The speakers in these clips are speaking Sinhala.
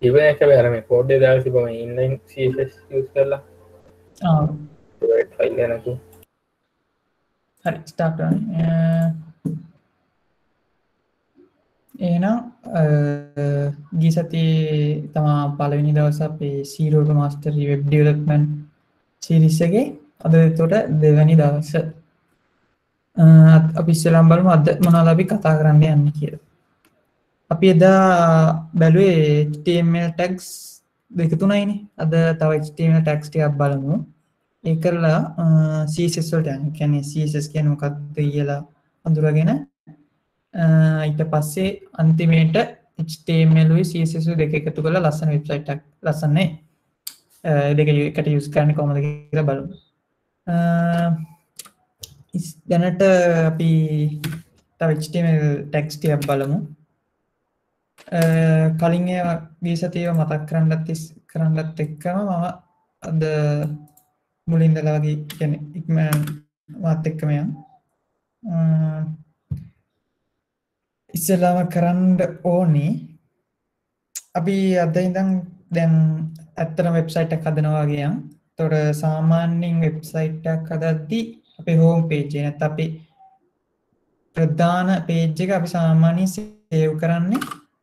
ඉවන එක බෑර මේ කෝඩ්ඩේ දාලා තිබම ඉන්ලයින් CSS යූස් කරලා ෆයිල් නැතු හරි ස්ටාර්ට් කරන්න එහෙනම් ගිය සතියේ තමා පළවෙනි දවස් අපේ zero to mastery web development series එකේ අද එතකොට දෙවැනි දවස අපි ඉස්සෙල්ලාම බලමු අද මොනවද අපි කතා කරන්න යන්නේ කියලා. අපි එදා බැලුවේ HTML tags දෙක තුනයිනේ. අද තව HTML tags ටිකක් බලමු. ඒ කරලා CSS වලට යන්න. කියන්නේ CSS කියන්නේ මොකක්ද කියලා අඳුරගෙන ඊට පස්සේ අන්තිමේට HTML උයි CSS උයි දෙක එකතු කරලා ලස්සන වෙබ්සයිට් එකක් ලස්සනනේ දෙක එකට යූස් කරන්නේ කොහොමද කියලා බලමු. දැනට අපි තව HTML tags ටිකක් බලමු. කලින් ඒවා ගිය සතියේ මතක් කරන්නත් එක්කම මම අද මුලින් ඉඳලා වගේ කියන්නේ ඉක්මනට එක්කම යන්න. ඉස්සෙල්ලාම කරන්න ඕනේ අපි අද ඉඳන් දැන් ඇත්තටම වෙබ්සයිට් එකක් හදනවා වගේ යන්. ඒතකොට සාමාන්‍යයෙන් වෙබ්සයිට් එකක් හදද්දී අපේ හෝම් පේජ් එක නැත්නම් අපි ප්‍රධාන පේජ් එක අපි සාමාන්‍යයෙන් සේව් කරන්නේ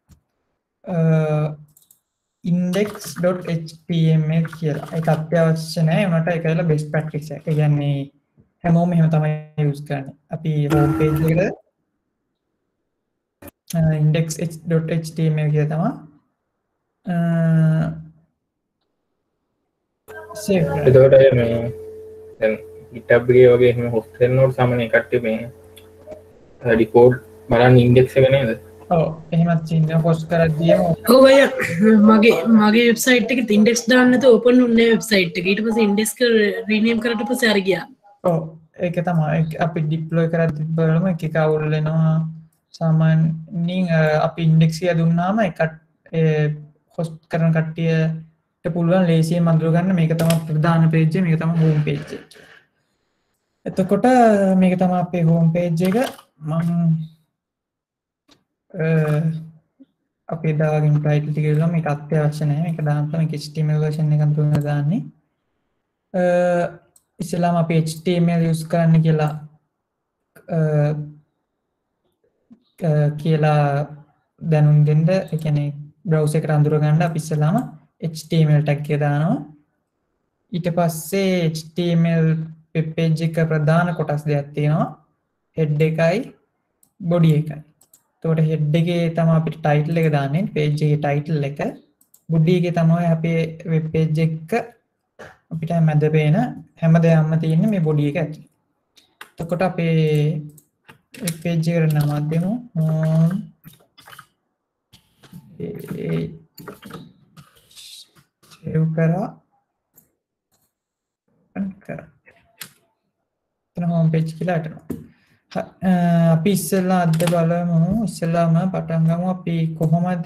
index.html කියලා. ඒක අත්‍යවශ්‍ය නැහැ. උනට ඒක ඇවිල්ලා best practice එක. ඒ කියන්නේ හැමෝම එහෙම තමයි යූස් කරන්නේ. අපි හෝම් පේජ් එකට index.html කියලා තමයි සේව් කරන්නේ. එතකොට මේ දැන් GitHub එකේ වගේ එහෙම host කරනකොට සාමාන්‍ය කට්ටිය මේ ඩිකෝඩ් බලන්න ඉන්ඩෙක්ස් එක නේද? ඔව් එහෙමත් තියෙනවා host කරද්දීම. ඔව් අය මගේ වෙබ්සයිට් එකේ ඉන්ඩෙක්ස් දාන්න නැතුව ඕපන් වුණේ වෙබ්සයිට් එක. ඊට පස්සේ ඉන්ඩෙක්ස් එක රීනේම් කරලා පස්සේ අර ගියා. ඔව් ඒක තමයි අපි ඩිප්ලොයි කරද්දී බලමු එක අවුල් වෙනවා. සාමාන්‍යයෙන් අපි ඉන්ඩෙක්ස් එක දුන්නාම එකට host කරන කට්ටියට පුළුවන් ලේසියෙන් අඳුර ගන්න මේක තමයි ප්‍රධාන පේජ් එක මේක තමයි හෝම් පේජ් එක. එතකොට මේක තමයි අපේ හෝම් පේජ් එක. මම අපේ දාගෙන ටයිටල් ටික ඉල්ලුවා මේක අත්‍යවශ්‍ය නැහැ. මේක දාන්න මේක HTML version එකක් තුනක් දාන්නේ. ඉස්සෙල්ලාම අපි HTML use කරන්න කියලා දැනුම් දෙන්න. ඒ කියන්නේ browser එකට අඳුර ගන්න අපි ඉස්සෙල්ලාම HTML tag එක දානවා. ඊට පස්සේ HTML web page එක ප්‍රධාන කොටස් දෙකක් තියෙනවා. head එකයි body එකයි. එතකොට head එකේ තමයි අපිට title එක දාන්නේ. page එකේ title එක. body එකේ තමයි අපේ web page එක අපිට මැද පේන හැමදේම තියෙන්නේ මේ body එක ඇතුලේ. එතකොට අපේ web page එකට නමක් දෙමු. සේව් කරා හෝම් පේජ් කියලා හිටනවා. අපි ඉස්සෙල්ලා අද බලමු. ඉස්සෙල්ලාම පටන් ගමු අපි කොහොමද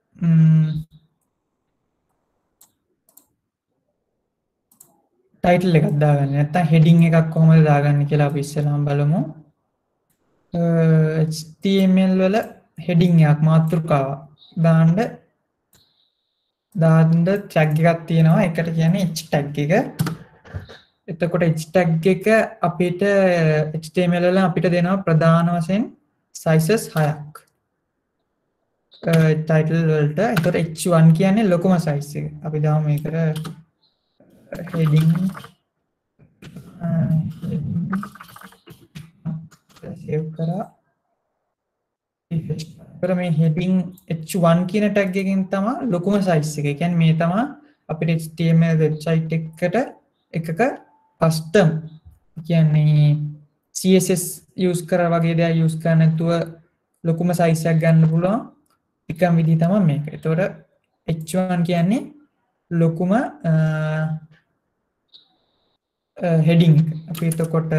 ටයිටල් එකක් දාගන්නේ නැත්නම් හෙඩින් එකක් කොහොමද දාගන්නේ කියලා අපි ඉස්සෙල්ලාම බලමු. HTML වල හෙඩින් එකක් මාතෘකාවක් දාන්න ටැග් එකක් තියෙනවා. ඒකට කියන්නේ h tag එක. එතකොට h tag එක අපිට HTML වල අපිට දෙනවා ප්‍රධාන වශයෙන් sizes 6ක්. title වලට. එතකොට h1 කියන්නේ ලොකුම size එක. අපි දාමු මේකට heading save කරා. මේ heading h1 කියන tag එකෙන් තමයි ලොකුම size එක. ඒ කියන්නේ මේ තමයි අපිට HTML website එකක custom කියන්නේ CSS use කරා වගේ දේවල් use කරන්න නැතුව ලොකුම size එකක් ගන්න පුළුවන් එකම විදිහ තමයි මේක. ඒතකොට h1 කියන්නේ ලොකුම heading එක. අපි එතකොට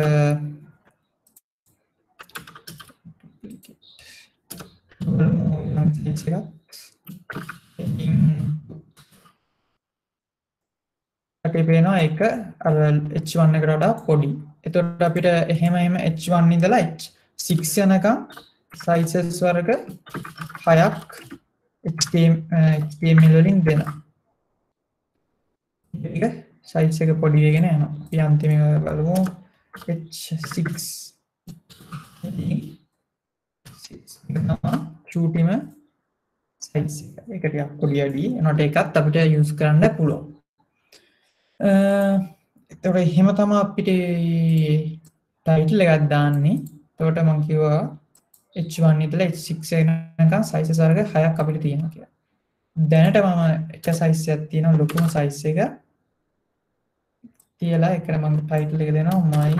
අපි පේනවා ඒක අර h1 එකට වඩා පොඩි. එතකොට අපිට එහෙම h1 ඉඳලා h6 යනකම් sizes වර්ග 6ක් HTML වලින් දෙනවා. ඒක සයිස් එක පොඩි වෙගෙන යනවා. අපි අන්තිමට බලමු H6 චූටිම සයිස් එක. ඒක ටිකක් පොඩි අඩි. එනකොට ඒකත් අපිට යූස් කරන්න පුළුවන්. එතකොට එහෙම තමයි අපිට ටයිටල් එකක් දාන්නේ. එතකොට මම කිව්වා H1 ඉඳලා H6 වෙනකන් සයිසස් වර්ග 6ක් අපිට තියෙනවා කියලා. දැනට මම එක සයිස් එකක් තියෙනවා ලොකුම සයිස් එක. කියලා එකට මම ටයිටල් එක දෙනවා my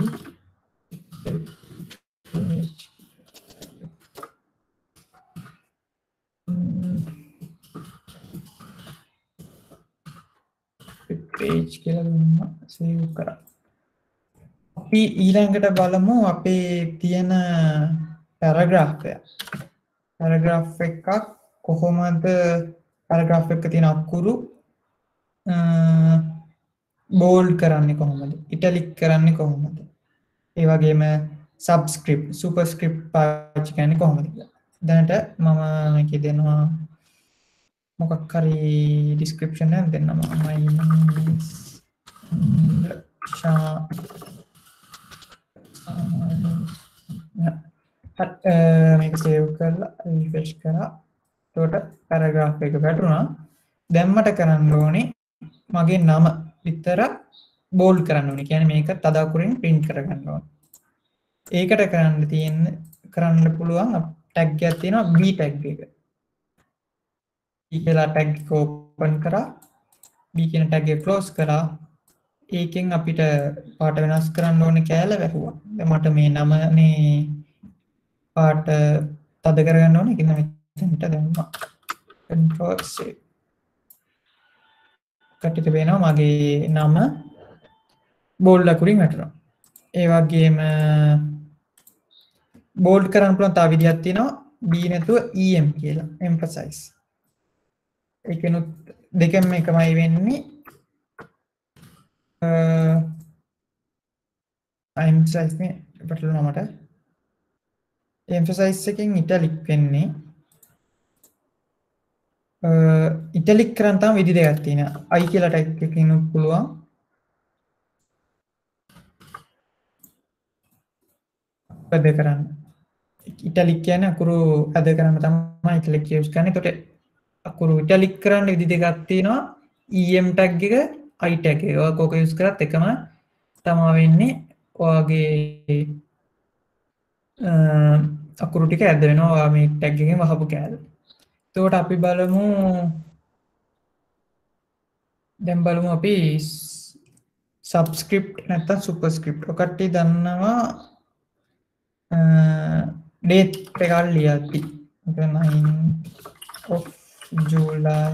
page කියලා දුන්නා සේව් කරා. අපි ඊළඟට බලමු අපේ තියෙන පැරග්‍රාෆ් එක. පැරග්‍රාෆ් එකක් කොහොමද පැරග්‍රාෆ් එක තියෙන අකුරු බෝල්ඩ් කරන්නේ කොහොමද? ඉටැලික් කරන්නේ කොහොමද? ඒ වගේම සබ්ස්ක්‍රිප්ට්, සුපර්ස්ක්‍රිප්ට් පාවිච්චි කරන්නේ කොහොමද කියලා. දැනට මම මේකේ දෙනවා මොකක් හරි ඩිස්ක්‍රිප්ෂන් එකක් දෙන්නම්. මේක සේව් කරලා රිෆ්‍රෙෂ් කරා. එතකොට පැරග්‍රාෆ් එක වැටුණා. දැන් මට කරන්න ඕනේ මගේ නම විතර බෝල්ඩ් කරන්න ඕනේ. කියන්නේ මේක තද අකුරින් print කරගන්න ඕනේ. ඒකට කරන්න පුළුවන් ටැග් එකක් තියෙනවා b ටැග් එක. b කියලා ටැග් එක ඕපන් කරා. b කියන ටැග් එක ක්ලෝස් කරා. ඒකෙන් අපිට පාට වෙනස් කරන්න ඕනේ කෑල්ල වැහුවා. දැන් මට මේ නමනේ පාට තද කරගන්න ඕනේ. ඒක මෙතනට දැම්මා. control save. කටිට වෙනවා මගේ නම බෝල්ඩ් අකුරින් වැටෙනවා. ඒ වගේම බෝල්ඩ් කරන්න පුළුවන් තව විදිහක් තියෙනවා b නැතුව em කියලා emphasize. ඒකෙනුත් දෙකෙන්ම එකමයි වෙන්නේ. emphasize නේ පැටලුණා මට. emphasize එකෙන් italic වෙන්නේ ඉටලික් කරන්න තම විදි දෙකක් තියෙනවා. i කියලා ටයිප් එකකින් පුළුවන්. අද කරන්න. ඉටලික් කියන්නේ අකුරු අද කරන්න තමයි ඉටලික් යූස් කරන්නේ. ඒකට අකුරු ඉටලික් කරන්න විදි දෙකක් තියෙනවා. em tag එක i tag එක. ඔය කෝක යූස් කරත් එකම තමයි වෙන්නේ. ඔයගේ අකුරු ටික ඇද වෙනවා. ඔයා මේ tag එකෙන් වහපු කෑල්ල. එතකොට අපි බලමු දැන් බලමු අපි සබ්ස්ක්‍රිප්ට් නැත්නම් සුපර්ස්ක්‍රිප්ට්. ඔකට දන්නවා date එක ලියද්දි 9 of July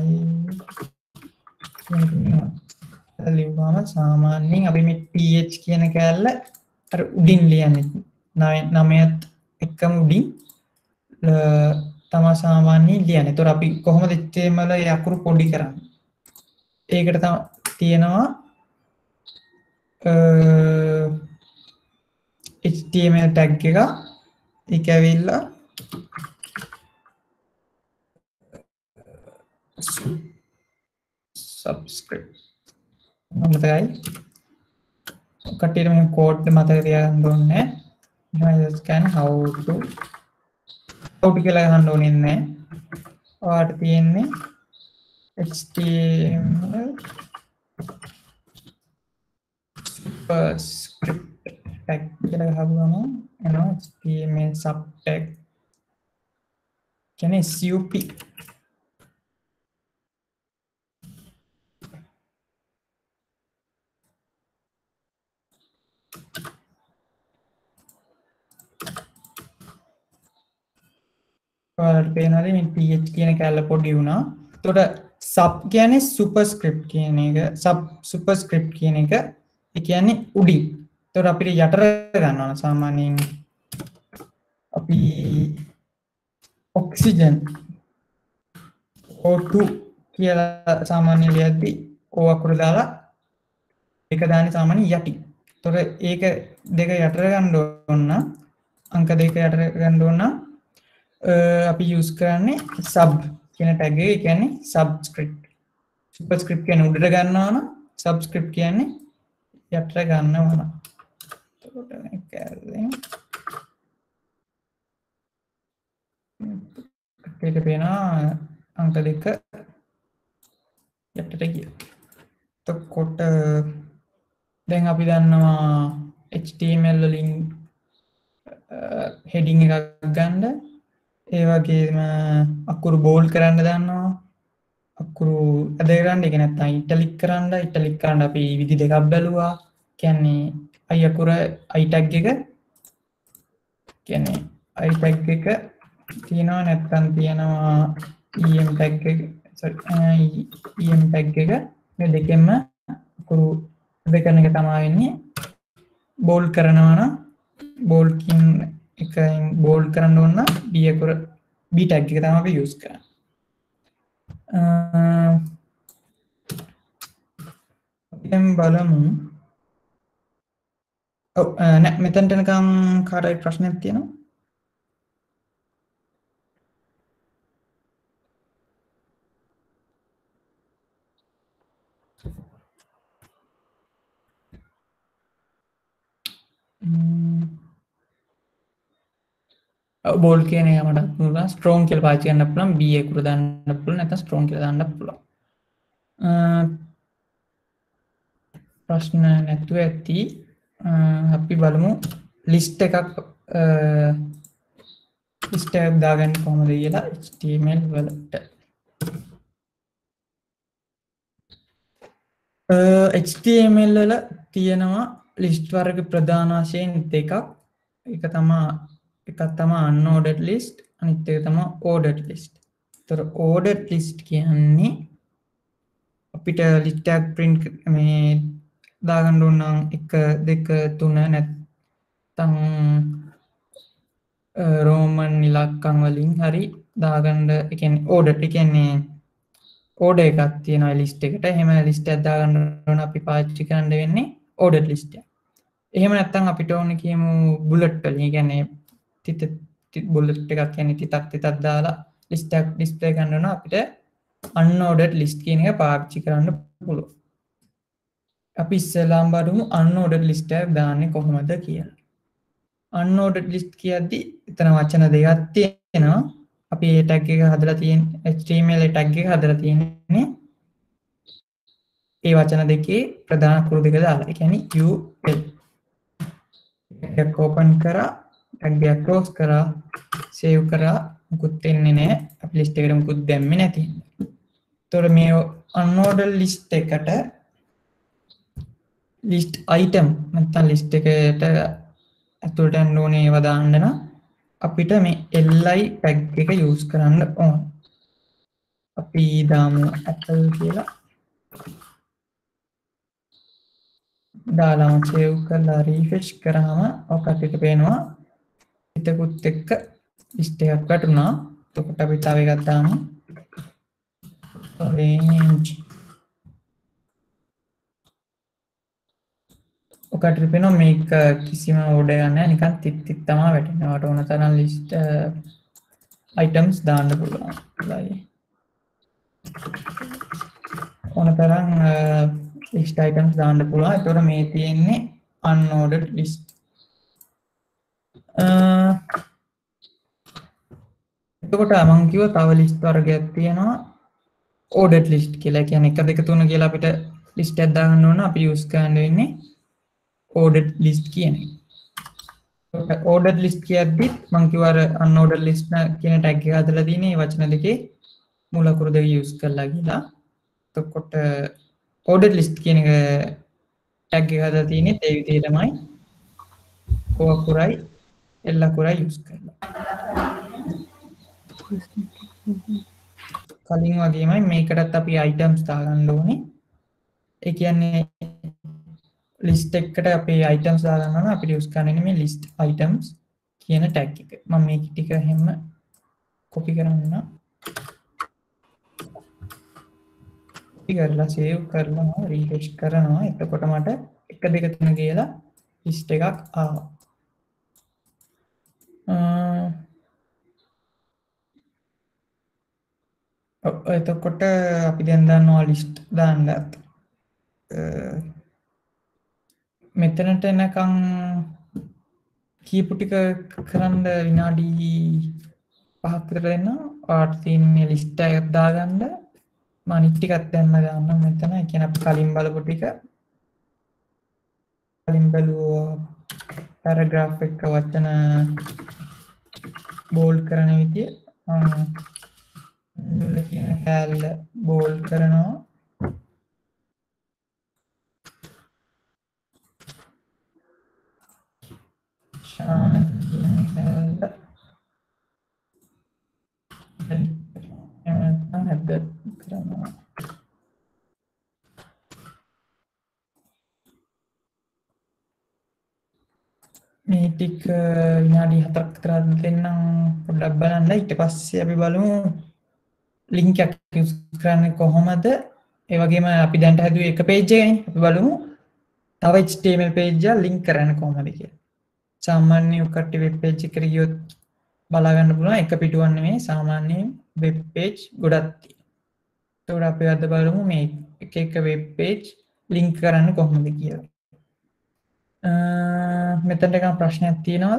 ලියවම සාමාන්‍යයෙන් අපි මේ ph කියන කෑල්ල අර උඩින් ලියන්නේ 9ත් එක්කම උඩින් තමා සාමාන්‍යයෙන් ලියන්නේ. ඒතර අපි කොහොමද HTML ඒ අකුරු පොඩි කරන්නේ? ඒකට තියෙනවා HTML tag එක. ඒක ඇවිල්ලා subscript මතකයි. කටියට මම කෝඩ් මතක තියාගන්න ඕනේ. මම scan how to කියලා ගන්න ඕනේ නැහැ. ඔයාට තියෙන්නේ HTML superscript tag කියලා ගහපුවම එනවා HTML sub tag කියන්නේ SUP. ඔයාලට පේනවාද මේ ph කියන කැල්ල පොඩි වුණා. එතකොට sub කියන්නේ superscript කියන එක. superscript කියන එක ඒ කියන්නේ උඩින්. එතකොට අපිට යටර ගන්නවා සාමාන්‍යයෙන් අපි oxygen O2 කියලා සාමාන්‍ය ලියද්දි O අකුර දාලා ඒක දාන්නේ සාමාන්‍ය යටි. එතකොට ඒක දෙක යටර ගන්න ඕන නම් අංක දෙක යටර ගන්න ඕන නම් අපි use කරන්නේ sub කියන ටැග් එක කියන්නේ සබ්ස්ක්‍රිප්ට්. සුපර්ස්ක්‍රිප්ට් කියන්නේ උඩට ගන්නවා නම් සබ්ස්ක්‍රිප්ට් කියන්නේ යටට ගන්නවා නම්. එතකොට මේක ඇරෙන්න අපිට පේනවා අංක 2 යටට ගියා. එතකොට දැන් අපි දන්නවා HTML වලින් heading එකක් ගන්න, ඒ වගේම අකුරු bold කරන්න දන්නවා, අකුරු ඇද කරන්න, ඒක නැත්නම් italic කරන්න අපි විදි දෙකක් බැලුවා. කියන්නේ i අකුර i tag එක කියන්නේ i tag එක තියෙනවා, නැත්නම් තියෙනවා em tag එක em tag එක. මේ දෙකෙන්ම අකුරු ඇද කරන එක තමයි වෙන්නේ. bold කරනවා නම් bold කින් එකෙන් bold කරන්න ඕන නම් b අකුර b tag එක තමයි අපි use කරන්නේ. දැන් බලමු. නෑ මෙතනට නිකන් කාටයි ප්‍රශ්නයක් තියෙනවා? bold කියන එක මට පුළුවන් strong කියලා පාවිච්චි කරන්න පුළුවන්, b අකුර දාන්න පුළුවන්, නැත්නම් strong කියලා දාන්න පුළුවන්. ප්‍රශ්න නැතුව ඇති. අපි බලමු list එකක් දාගන්න කොහොමද කියලා HTML වලට. HTML වල තියෙනවා list වර්ග ප්‍රධාන වශයෙන් දෙකක්. එකක් තමයි unordered list, අනිත් එක තමයි ordered list. ඒතර ordered list කියන්නේ අපිට list එකක් print මේ දාගන්න ඕන නම් 1 2 3 නැත්නම් රෝමන් ඉලක්කම් වලින් හරි දාගන්න. ඒ කියන්නේ ordered, ඒ කියන්නේ order එකක් තියෙනවා list එකට. එහෙම list එකක් දාගන්න ඕන අපි පාවිච්චි කරන්න වෙන්නේ ordered list එක. එහෙම නැත්නම් අපිට ඕනේ කියමු bullet වලින්. ඒ කියන්නේ bullet එකක් කියන්නේ තිතක් දාලා list එකක් display කරන්න ඕන අපිට unordered list කියන එක පාවිච්චි කරන්න පුළුවන්. අපි ඉස්සෙල්ලාම බලමු unordered list එකක් දාන්නේ කොහොමද කියලා. unordered list කියද්දි එතන වචන දෙකක් තියෙනවා. අපි මේ tag එක හදලා තියෙන HTML tag එක හදලා තියෙන්නේ ඒ වචන දෙකේ ප්‍රධාන අකුරු දෙක දාලා. ඒ කියන්නේ UL. එක open කරා, tag එක close කරා, save කරා, මුකුත් වෙන්නේ නැහැ. අපි list එකට මුකුත් දැම්මේ නැති. ඒතකොට මේ unordered list එකට list item නැත්නම් list එකට ඇතුළට යන්න ඕනේ ඒවා දාන්න නම් අපිට මේ li tag එක use කරන්න ඕන. අපි දාමු apple කියලා. දාලා save කරලා refresh කරාම ඔක අපිට පේනවා පිටකුත් එක්ක list එකක් වැටුණා. එතකොට අපි තව එකක් දාමු. range ඔකට පේනවා මේක කිසිම order එකක් නැහැ, නිකන් තිත් තමයි වැටෙනවා. ඔයාලට ඕන තරම් list items දාන්න පුළුවන්. ඕන තරම් list items දාන්න පුළුවන්. ඒතකොට මේ තියෙන්නේ unordered list. එතකොට මම කිව්වා තව list වර්ගයක් තියෙනවා ordered list කියලා. ඒ කියන්නේ 1 2 3 කියලා අපිට list එකක් දාගන්න ඕන අපි use කරන්න වෙන්නේ ordered list කියන එක. ordered list කියද්දි මම කිව්වා අර unordered list කියන tag එක හදලා තියෙන්නේ මේ වචන දෙකේ මූල අකුරු දෙක use කරලා කියලා. එතකොට ordered list කියන එක tag එක හදලා තියෙන්නේ ඒ විදිහටමයි. o අකුරයි l අකුරයි use කරලා. කලින් වගේමයි මේකටත් අපි items දාගන්න ඕනේ. ඒ කියන්නේ list එකකට අපේ items දාගන්න ඕන අපිට use කරන්නේ මේ list items කියන tag එක. මම මේක ටික හැම copy කරන්න. කරලා save කරලා refresh කරනවා. එතකොට මට 1 2 3 කියලා list එකක් ආවා. එතකොට අපි දැන් දන්නවා ලිස්ට් දාන්න මෙතනට එනකම් කීපු ටික කරන්න විනාඩි 5ක් විතර දෙන්න. ඔයාලට තියෙන ලිස්ට් එක දාගන්න. මම අනිත් ටිකත් දැම්ම දාන්නම් මෙතන. ඒ කියන්නේ අපි කලින් බලපු ටික කලින් බලුවා පැරග්‍රාෆ් එක වචන බෝල්ඩ් කරන විදිය කැල්ල බෝල්ඩ් කරනවා. මේ ටික විනාඩි 4ක් විතර දෙන්නම් පොඩ්ඩක් බලන්න. ඊට පස්සේ අපි බලමු ලින්ක් එකක් යූස් කරන්නේ කොහොමද. ඒ වගේම අපි දැන්ට හැදුවේ එක පේජ් එකනේ. අපි බලමු තව HTML පේජ් එක ලින්ක් කරන්න කොහොමද කියලා. සාමාන්‍ය ඔකට වෙබ් පේජ් එකට ගියොත් බලා ගන්න පුළුවන් එක පිටුවක් නෙමෙයි සාමාන්‍ය වෙබ් පේජ් ගොඩක් තියෙනවා. ඒකට අපි අද බලමු මේ එක එක වෙබ් පේජ් ලින්ක් කරන්න කොහොමද කියලා. මෙතනට ගන්න ප්‍රශ්නයක් තියෙනවද?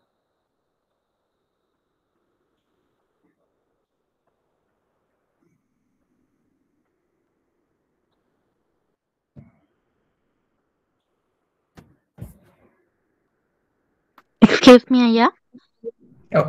Excuse me, අයියා. ඔව්.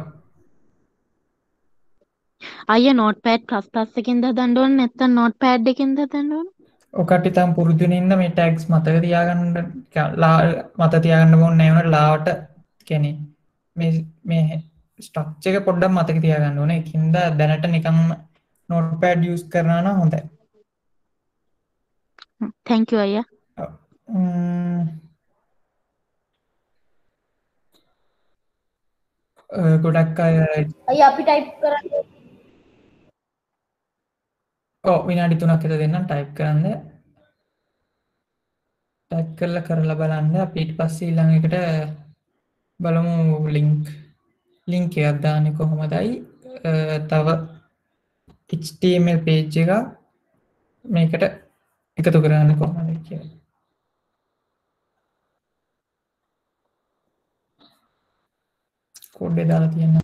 අයියා notepad++ එකකින්ද හදන්න ඕනේ නැත්නම් notepad එකකින්ද හදන්න ඕනේ? ඔකට ඉතින් පුරුදු වෙනින්ද මේ ටැග්ස් මතක තියාගන්න මතක තියාගන්න ඕනේ නැහැ වුණාට ලාවට කියන්නේ මේ ස්ට්‍රක්චර් එක පොඩ්ඩක් මතක තියාගන්න ඕනේ. ඒකින්ද දැනට නිකන් notepad use කරනවා නම් හොඳයි. Thank you අයියා. ගොඩක් අය අයියා අපි ටයිප් කරන්නේ විනාඩි 3ක් විතර දෙන්නම් ටයිප් කරන්න. ටයිප් කරලා බලන්න. අපි ඊට පස්සේ ඊළඟ එකට බලමු ලින්ක් එකක් දාන්නේ කොහොමදයි. තව HTML page එක මේකට එකතු කරන්න කොහොමද කියලා. කෝඩ් එක දාලා තියෙනවා.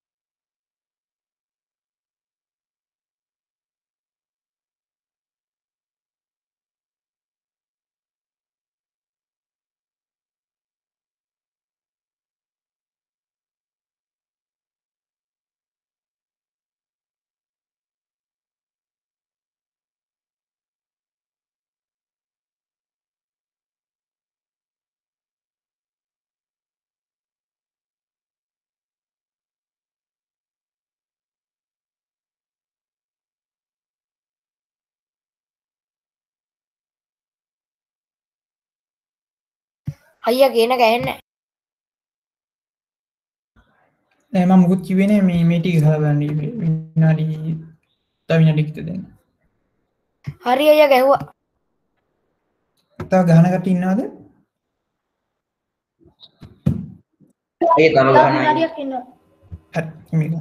අයියා කියන ගහන්නේ නෑ මම මුකුත් කිව්වේ නෑ මේ ටික ගහලා බලන්න විනාඩි තව විනාඩි කිහිපයක් දෙන්න. හරි අයියා ගැහුවා තව ගහන කට්ටිය ඉන්නවද? ඒ තව තව ගහනවා. විනාඩියක් ඉන්නවා හරි මේක.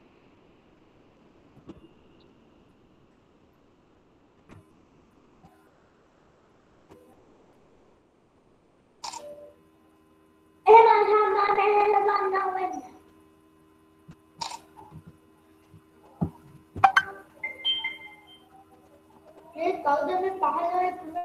ඒ කවුද මේ පහළ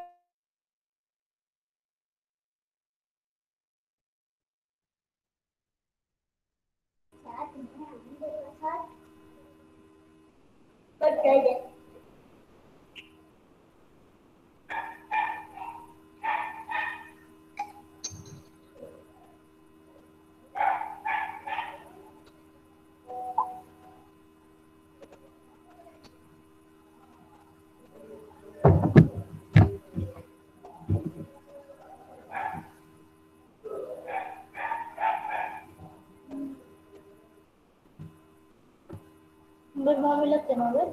උඹ මොමිලත් එනවද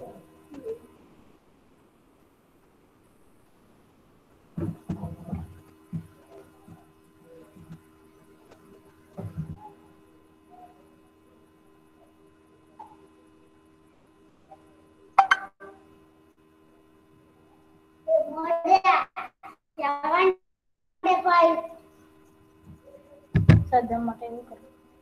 සද්දම් මට ඒක කරා.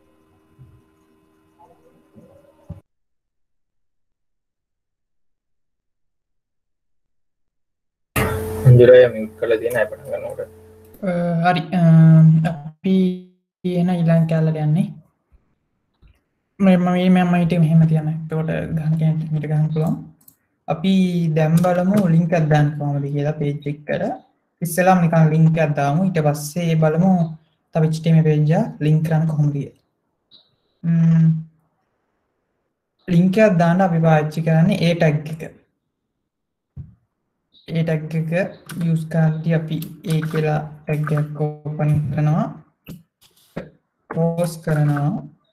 අන්ජරය මියුට් කරලා තියෙන අය පටන් ගන්නකොට. හරි අපි එන ඊළඟ කැලලට යන්නේ මම හිතේ මෙහෙම තියන්න. එතකොට ගහන කෙනෙක්ට මිට ගහන්න පුළුවන්. අපි දැන් බලමු ලින්ක් එකක් දාන්න කොහොමද කියලා page එකට. ඉස්සෙල්ලාම නිකන් ලින්ක් එකක් දාමු. ඊට පස්සේ බලමු තව HTML page එක ලින්ක් කරන්න කොහොමද කියලා. ලින්ක් එකක් දාන්න අපි පාවිච්චි කරන්නේ a tag එක. a tag එක use කරද්දී අපි a කියලා tag එකක් open කරනවා. post කරනවා.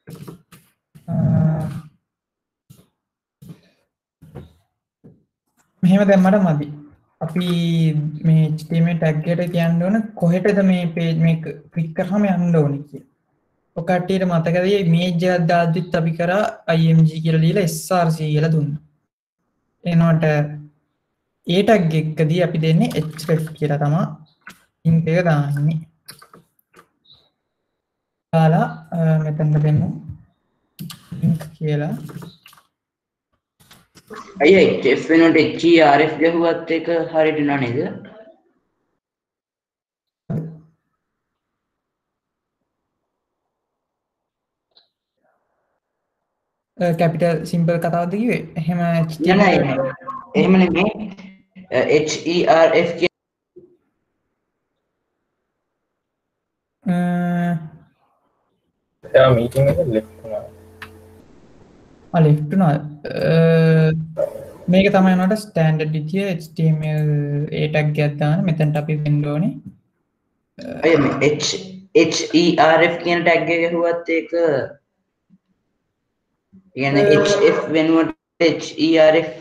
මෙහෙම දැම්මට මදි. අපි මේ HTML tag එකට කියන්න ඕන කොහෙටද මේ page මේක ක්ලික් කරාම යන්න ඕනේ කියලා. ඔය කට්ටියට මතකද මේ image එකක් දාද්දිත් අපි කරා img කියලා ලියලා src කියලා දුන්නා. එනකොට ඒ tag එකකදී අපි දෙන්නේ href කියලා තමයි link එක දාන්නේ. දාලා මෙතන දෙමු link කියලා. අයියා href වෙනකොට href ගහුවත් ඒක හරියට නෑ නේද? capital simple කතාවද කිව්වේ? එහෙම නෑ එහෙම නෙමෙයි. href එයා මීටින් එක left වුණා. left වුණා. මේක තමයි නෝට ස්ටෑන්ඩඩ් විදිය HTML a tag එකක් දාන්න. මෙතනට අපි දෙන්න ඕනේ. අයියා මේ href කියන tag එක ගහුවත් ඒක කියන්නේ hf වෙනුවට href href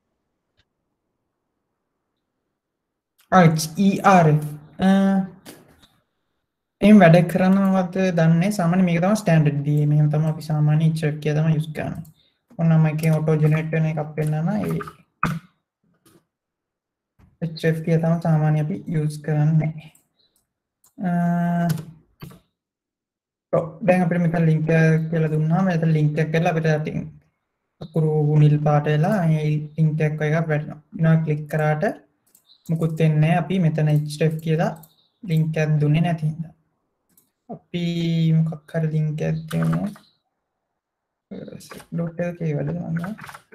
එම් වැඩ කරනවද දන්නේ සාමාන්‍ය මේක තමයි ස්ටෑන්ඩඩ් දී. මෙහෙම තමයි අපි සාමාන්‍ය href කියලා තමයි යූස් කරන්නේ. ඔන්නම එකේ ඔටෝ ජෙනරේට් වෙන එකක් වෙන්නා නම් ඒ href කියලා තමයි සාමාන්‍ය අපි යූස් කරන්නේ. දැන් අපිට මෙතන link එක කියලා දුන්නාම එතන link එක කරලා අපිට අතින් අකුරු නිල් පාට වෙලා මේ link එකක් එකක් වැටෙනවා. ඊනවා ක්ලික් කරාට මුකුත් වෙන්නේ නැහැ. අපි මෙතන href කියලා link එකක් දුන්නේ නැති හින්දා. අපි මොකක් හරි link එකක් දෙමු. dot එක කියවල දාන්න.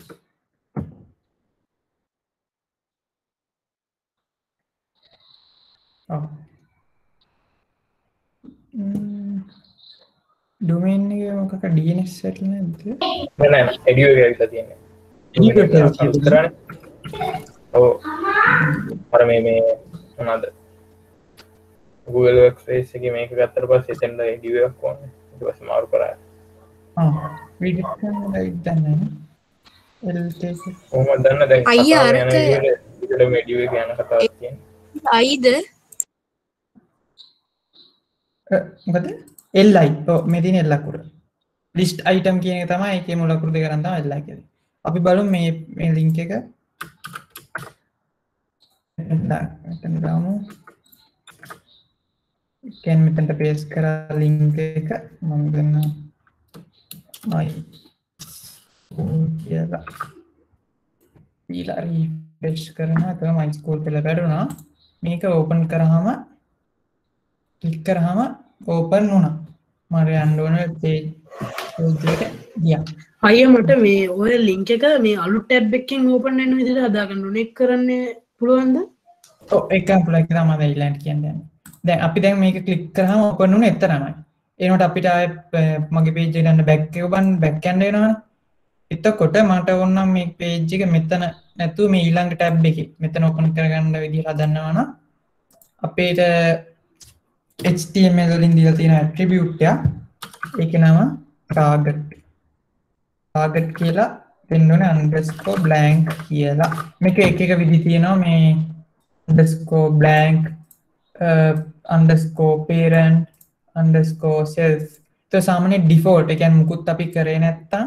domain එක මොකක් DNS settle නැද්ද? නෑ edu එක ඇවිල්ලා තියෙන්නේ. edu එක කරන්නේ. ඔව්. අර මේ මොනවාද? Google Workspace එකේ මේක ගත්තට පස්සේ එතෙන්ද edu එකක් ඕනේ. ඊට පස්සේ මාරු කරා. වීඩියෝ එක දැන් LTK කොහොමද දන්න දැන් අයියා අරක විතර edu එක යන කතාවක් තියෙනවා. අයිද මොකද li මේ තියෙන l අකුර list item කියන එක තමයි ඒකේ මුල අකුරු දෙක ගන්න තමයි li කියන්නේ. අපි බලමු මේ link එක මෙතන දාමු. can මෙතනට paste කරලා link එක මම ගන්නවා කියලා ඊළඟ refresh කරනවා තමයි my school කියලා වැඩුණා. මේක open කරාම click කරාම open වුණා. මම යන්න ඕන page එකට ගියා. අයියා මට මේ ඔය link එක මේ අලුත් tab එකකින් open වෙන විදිහට හදාගන්න ඕනේ. ඒක කරන්න පුළුවන්ද? ඔව් ඒක පුළුවන් කියලා මම ඊළඟට කියන්නේ. දැන් අපි දැන් මේක click කරාම open වුණේ එතරම්යි. එනකොට අපිට ආයේ මගේ page එක ගන්න back එක බන් back යන්න වෙනවනේ. එතකොට මට ඕන නම් මේ page එක මෙතන නැතුව මේ ඊළඟ tab එකේ මෙතන open කරගන්න විදිහ හදන්නවා නම් අපේට HTML වලින් දීලා තියෙන attribute එක ඒකේ නම target කියලා දෙන්න ඕනේ underscore blank කියලා. මේක එක එක විදි තියෙනවා මේ underscore blank underscore parent underscore self. તો සාමාන්‍ය default ඒ කියන්නේ මුකුත් අපි කරේ නැත්තම්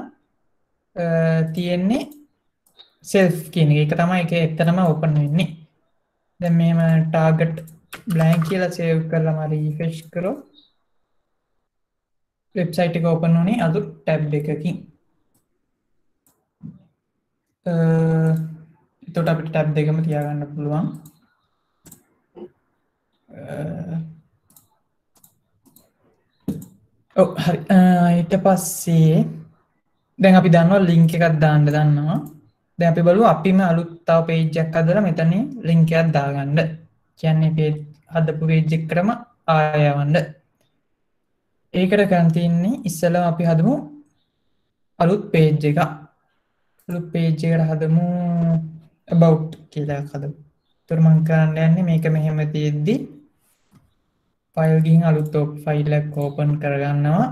තියෙන්නේ self කියන එක. ඒක තමයි ඒක එතනම open වෙන්නේ. දැන් මෙහෙම ටාගට් බ්ලැන්ක් කියලා සේව් කරලා මම රිෆ්‍රෙෂ් කරොත් වෙබ්සයිට් එක ඕපන් වුණේ අලුත් ටැබ් එකකින්. එතකොට අපිට ටැබ් දෙකම තියාගන්න පුළුවන්. හරි. ඊට පස්සේ දැන් අපි දන්නවා ලින්ක් එකක් දාන්න දන්නවා. දැන් අපි බලමු අපිම අලුත් තව page එකක් හදලා මෙතන link එකක් දාගන්න. කියන්නේ page හදපු page එකකටම ආය යවන්න. ඒකට කරන් තියන්නේ ඉස්සෙල්ලා අපි හදමු අලුත් page එකක්. අලුත් page එකට හදමු about කියලා හදමු. ඒතර මම කරන්න යන්නේ මේක මෙහෙම තියෙද්දි ෆයිල් ගිහින් අලුත් ෆයිල් එකක් ඕපන් කරගන්නවා.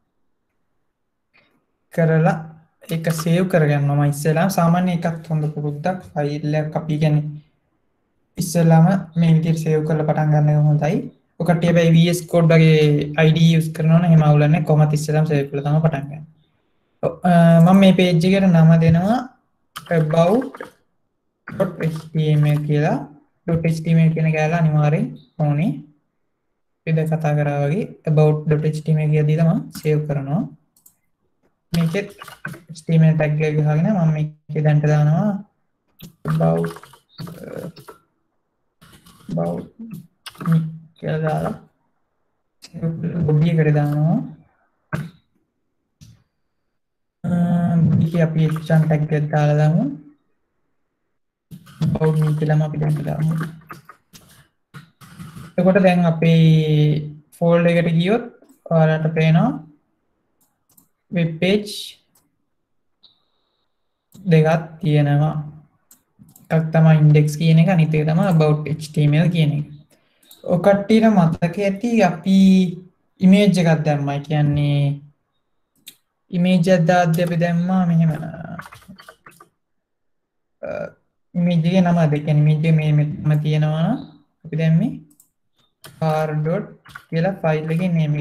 කරලා ඒක සේව් කරගන්නවා. මම ඉස්සෙල්ලාම සාමාන්‍ය එකක් හොඳ පුරුද්දක් ෆයිල් එකක් අපි කියන්නේ ඉස්සෙල්ලාම මේ විදිහට සේව් කරලා පටන් ගන්න එක හොඳයි. ඔය කට්ටිය හැබැයි VS Code වගේ ID use කරනවා නම් එහෙම අවුලක් නැහැ. කොහොමද ඉස්සෙල්ලාම සේව් කරලා තමයි පටන් ගන්න. මම මේ page එකට නම දෙනවා about.html කියලා. .html කියන කැලේ අනිවාර්යෙන් ඕනේ. ඉතින් කතා කරා වගේ about.html කියලා දීලා මම සේව් කරනවා. මේකෙත් HTML tag එක ගහගෙන මම මේකේ දැන්ට දානවා about කියලා දාලා body එකට දානවා. body අපි action tag එක දාලා දාමු. about me කියලාම අපි දැන්ට දාමු. එතකොට දැන් අපේ ෆෝල්ඩර් එකට ගියොත් ඔයාලට පේනවා web page දෙකක් තියෙනවා. එකක් තමයි index කියන එක, අනිත් එක තමයි about html කියන එක. ඔය කට්ටියට මතක ඇති අපි image එකක් දැම්මයි. කියන්නේ image එකක් දාද්දි අපි දැම්මා මෙහෙම image එකේ නම අද කියන්නේ image එක මෙහෙම තියෙනවා නම් අපි දැම්මේ car.dot කියලා ෆයිල් එකේ name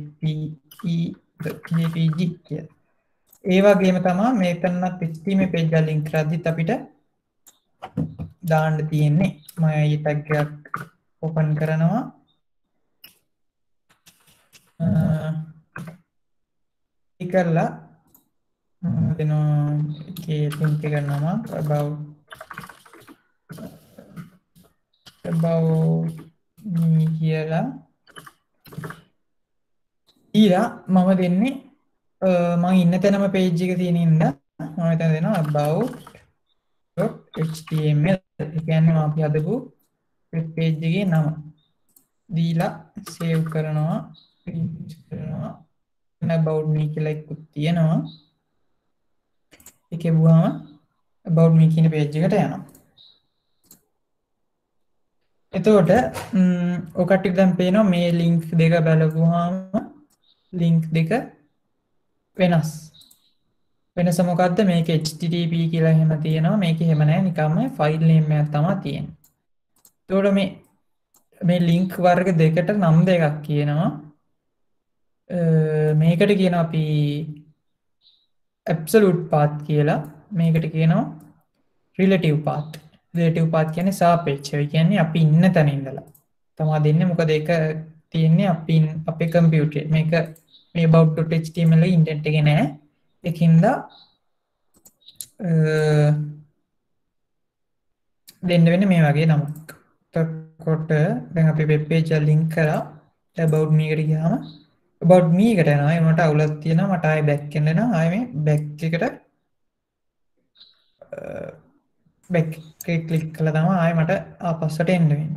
jpeg කියලා. ඒ වගේම තමයි මේකනත් HTML page එක link කරද්දිත් අපිට දාන්න තියෙන්නේ. මම මේ tag එකක් open කරනවා. ඒකලා දෙනවා ඒකේ link එක නම about me කියලා ඊළා මම දෙන්නේ මම ඉන්න තැනම page එක තියෙන ඉඳලා මම මෙතන දෙනවා about.html. ඒ කියන්නේ මම අපි හදපු web page එකේ නම දීලා save කරනවා. about me කියලා එකක් තියෙනවා. ඒකේ වුණාම about me කියන page එකට යනවා. එතකොට ඔය කට්ටිය දැන් පේනවා මේ link දෙක බලපුවාම link දෙක වෙනස්. වෙනස මොකද්ද? මේක http කියලා එහෙම තියෙනවා. මේක එහෙම නැහැ. නිකම්ම file name එකක් තමයි තියෙන්නේ. එතකොට මේ link වර්ග දෙකට නම් දෙකක් කියනවා. මේකට කියනවා අපි absolute path කියලා. මේකට කියනවා relative path. relative path කියන්නේ සාපේක්ෂව. කියන්නේ අපි ඉන්න තැන ඉඳලා තමයි දෙන්නේ. මොකද ඒක තියෙන්නේ අපි අපේ කම්පියුටරේ. මේක මේ about.html ඉන්ඩෙන්ට් එකේ නැහැ. ඒකින්ද දෙන්න වෙන්නේ මේ වගේ නමක්. එතකොට දැන් අපි web page එක link කරා about me එකට ගියාම about me එකට යනවා. ඒ උනට අවුලක් තියෙනවා. මට ආයෙ back එන්න වෙනවා. ආයෙ මේ back එකට back එක ක්ලික් කළා තමයි ආයෙ මට ආපස්සට එන්න වෙන්නේ.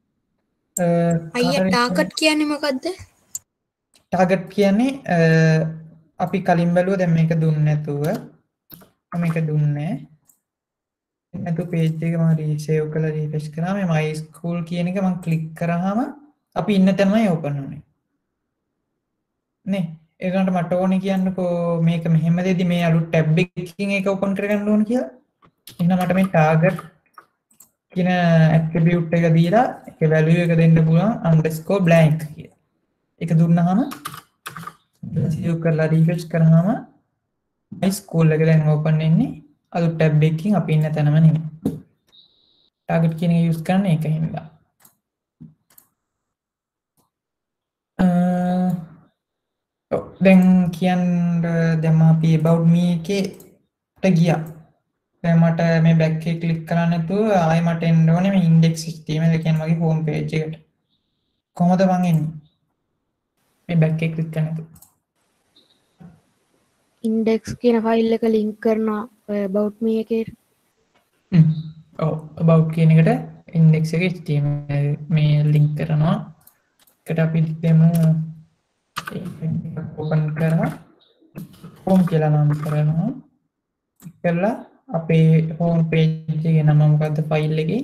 අයියා ටාගට් කියන්නේ මොකද්ද? ටාගට් කියන්නේ අපි කලින් බැලුවා දැන් මේක දුන්නේ නැතුව මේක දුන්නේ නැතු page එක මම රීසේව් කරලා රිෆ්‍රෙෂ් කරා මේ my school කියන එක මම ක්ලික් කරාම අපි ඉන්න තැනමයි ඕපන් වුනේ නේ. ඒකට මට ඕනේ කියන්නකෝ මේක මෙහෙම දෙදි මේ අලුත් ටැබ් එකකින් ඒක ඕපන් කරගන්න ඕන කියලා. එහෙනම් මට මේ ටාගට් කියන ඇට්‍රිබියුට් එක දීලා ඒකේ වැලියු එක දෙන්න පුළුවන් _blank කියලා. ඒක දුන්නාම සේව් කරලා රිෆ්‍රෙෂ් කරාම my school එක දැන් ඕපන් වෙන්නේ අලුත් ටැබ් එකකින් අපි ඉන්න තැනම නෙමෙයි. ටාගට් කියන එක යූස් කරන්න ඒක හින්දා. දැන් කියන්න දැන් අපි about me එකේට ගියා. දැන් මට මේ back එක ක්ලික් කරන්න නැතුව ආයෙ මට එන්න ඕනේ මේ index.html කියන මගේ home page එකට. කොහොමද මං එන්නේ? මේ back එක ක්ලික් කරන්න නැතුව. ඉන්ඩෙක්ස් කියන ෆයිල් එක ලින්ක් කරනවා ඔය about me එකේ. ඔව් about කියන එකට index එකේ html මේ link කරනවා. එකට අපි දෙමු open කරනවා. home කියලා නම් කරනවා. කරලා අපේ home page එකේ නම මොකද්ද ෆයිල් එකේ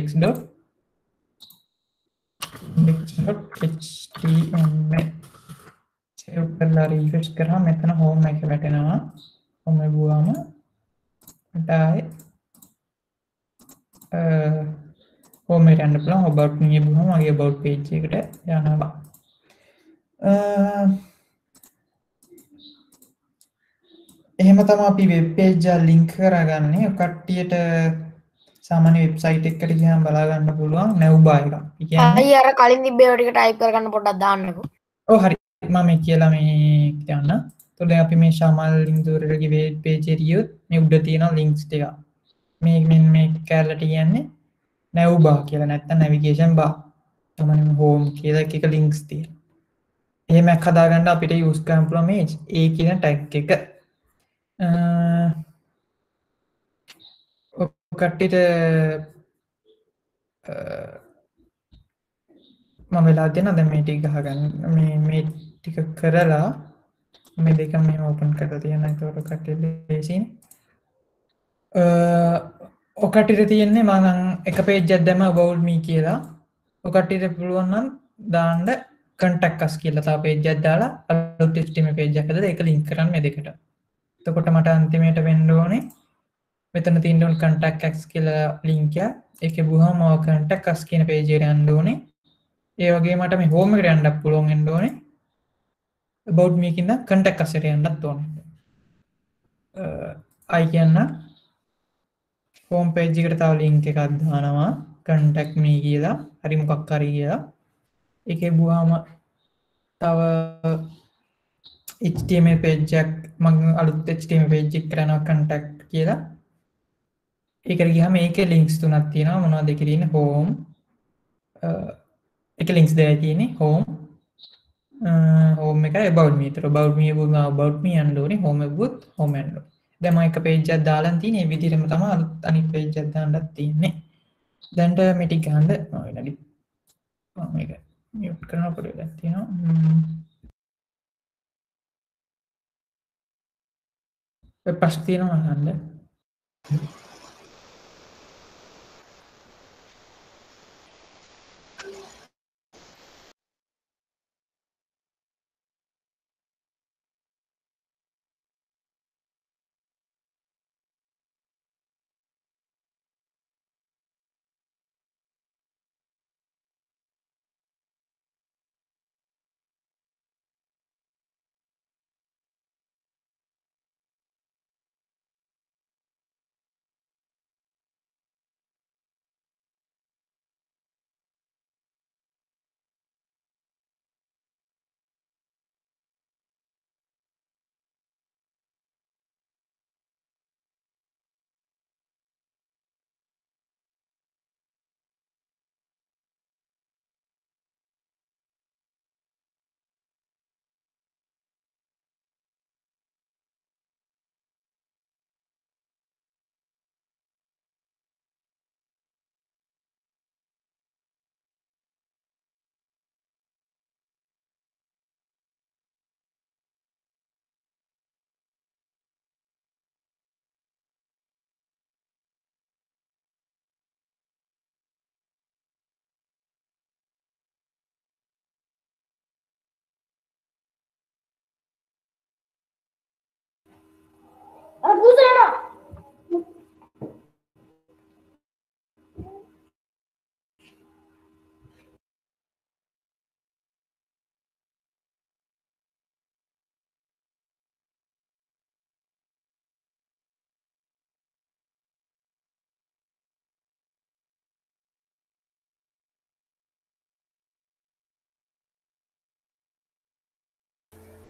index.html සේව් කරලා රිෆ්‍රෙෂ් කරාම මෙතන home එක වැටෙනවා. home එක ගුවාම ඩායි home එකට යන්න පුළුවන්. about me ගුවාම මගේ about page එකට යනවා. එහෙම තමයි අපි වෙබ් පේජ් එක ලින්ක් කරගන්නේ. කට්ටියට සාමාන්‍ය වෙබ්සයිට් එකකට ගියාම බලා ගන්න පුළුවන් නැව්බා එකක්. ඒ කියන්නේ අයි අර කලින් තිබ්බේ ඒවා ටික ටයිප් කරගන්න පොඩ්ඩක් දාන්නකෝ. ඔව් හරි. මම මේ කියලා මේ කියන්න. එතකොට දැන් අපි මේ ශාමල් ලින්ක්දුවරගේ වෙබ් පේජ් එකට ගියොත් මේ උඩ තියෙන ලින්ක්ස් ටික. මේ කැලලට කියන්නේ නැව්බා කියලා නැත්නම් නැවිගේෂන් බා. තමයි home කියලා එක ලින්ක්ස් තියෙනවා. එහෙම එකක් හදාගන්න අපිට යූස් කරන්න පුළුවන් මේ A කියන ටැග් එක. කට්ටියට මම වෙලා තියෙනවා දැන් මේ ටික ගහගන්න මේ ටික කරලා මේ දෙක මෙහෙම ඕපන් කරලා තියෙනවා. ඒකට කට්ටිය ලේසියිනේ. ඔය කට්ටියට තියෙන්නේ මම එක පේජ් එකක් දැම්ම about me කියලා. ඔය කට්ටියට පුළුවන් නම් දාන්න contact us කියලා තව පේජ් එකක් දාලා අලුත් HTML පේජ් එකක් හදලා ඒක ලින්ක් කරන්න මේ දෙකට. එතකොට මට අන්තිමයට වෙන්න ඕනේ මෙතන තියෙන contact us කියලා link එක. ඒකේ බුහම contact us කියන page එකට යන්න ඕනේ. ඒ වගේ මට මේ home එකට යන්නත් පුළුවන් වෙන්න ඕනේ. about me කින්ද contact us එකට යන්නත් ඕනේ. I කියන්න home page එකට තව link එකක් දානවා contact me කියලා. හරි මොකක් හරි කියලා. ඒකේ බුහම තව HTML page එකක් මම අලුත් HTML page එකක් කරනවා contact කියලා. ඒකට ගියාම මේකේ links තුනක් තියෙනවා. මොනවද ඒකේ තියෙන්නේ home ඒකේ links දෙකයි තියෙන්නේ home එකයි about me. ඒතර about me ගුණ about me යන්න ඕනේ home එකත් home යන්න ඕනේ. දැන් මම එක page එකක් දාලා තියෙන්නේ මේ විදිහටම තමයි අලුත් අනිත් page එකක් දාන්නත් තියෙන්නේ. දැන්ට මේ ටික ගන්න විනාඩි මම මේක mute කරනවා පොඩ්ඩක් තියෙනවා. ප්‍රශ්න තියෙනවා අහන්න.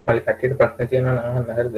මල්ලි කට්ටියට ප්‍රශ්න තියෙනවා නම් අහන්න හරිද?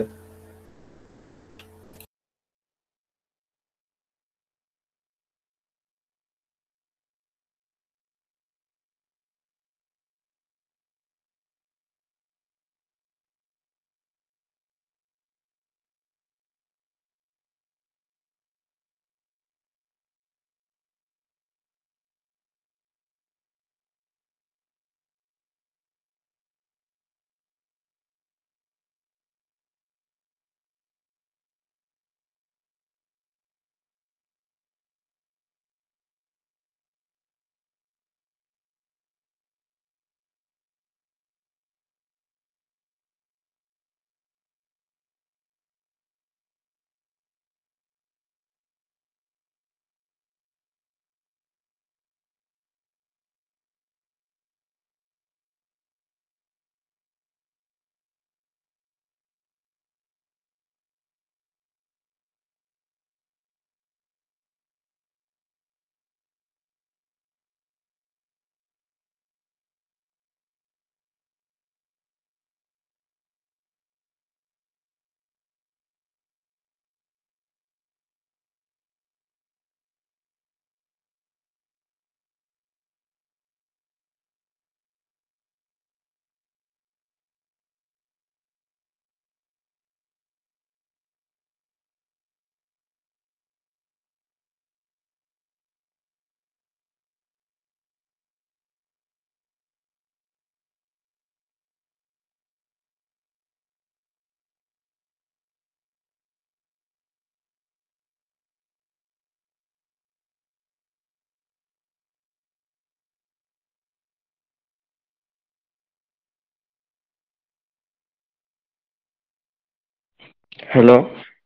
Hello.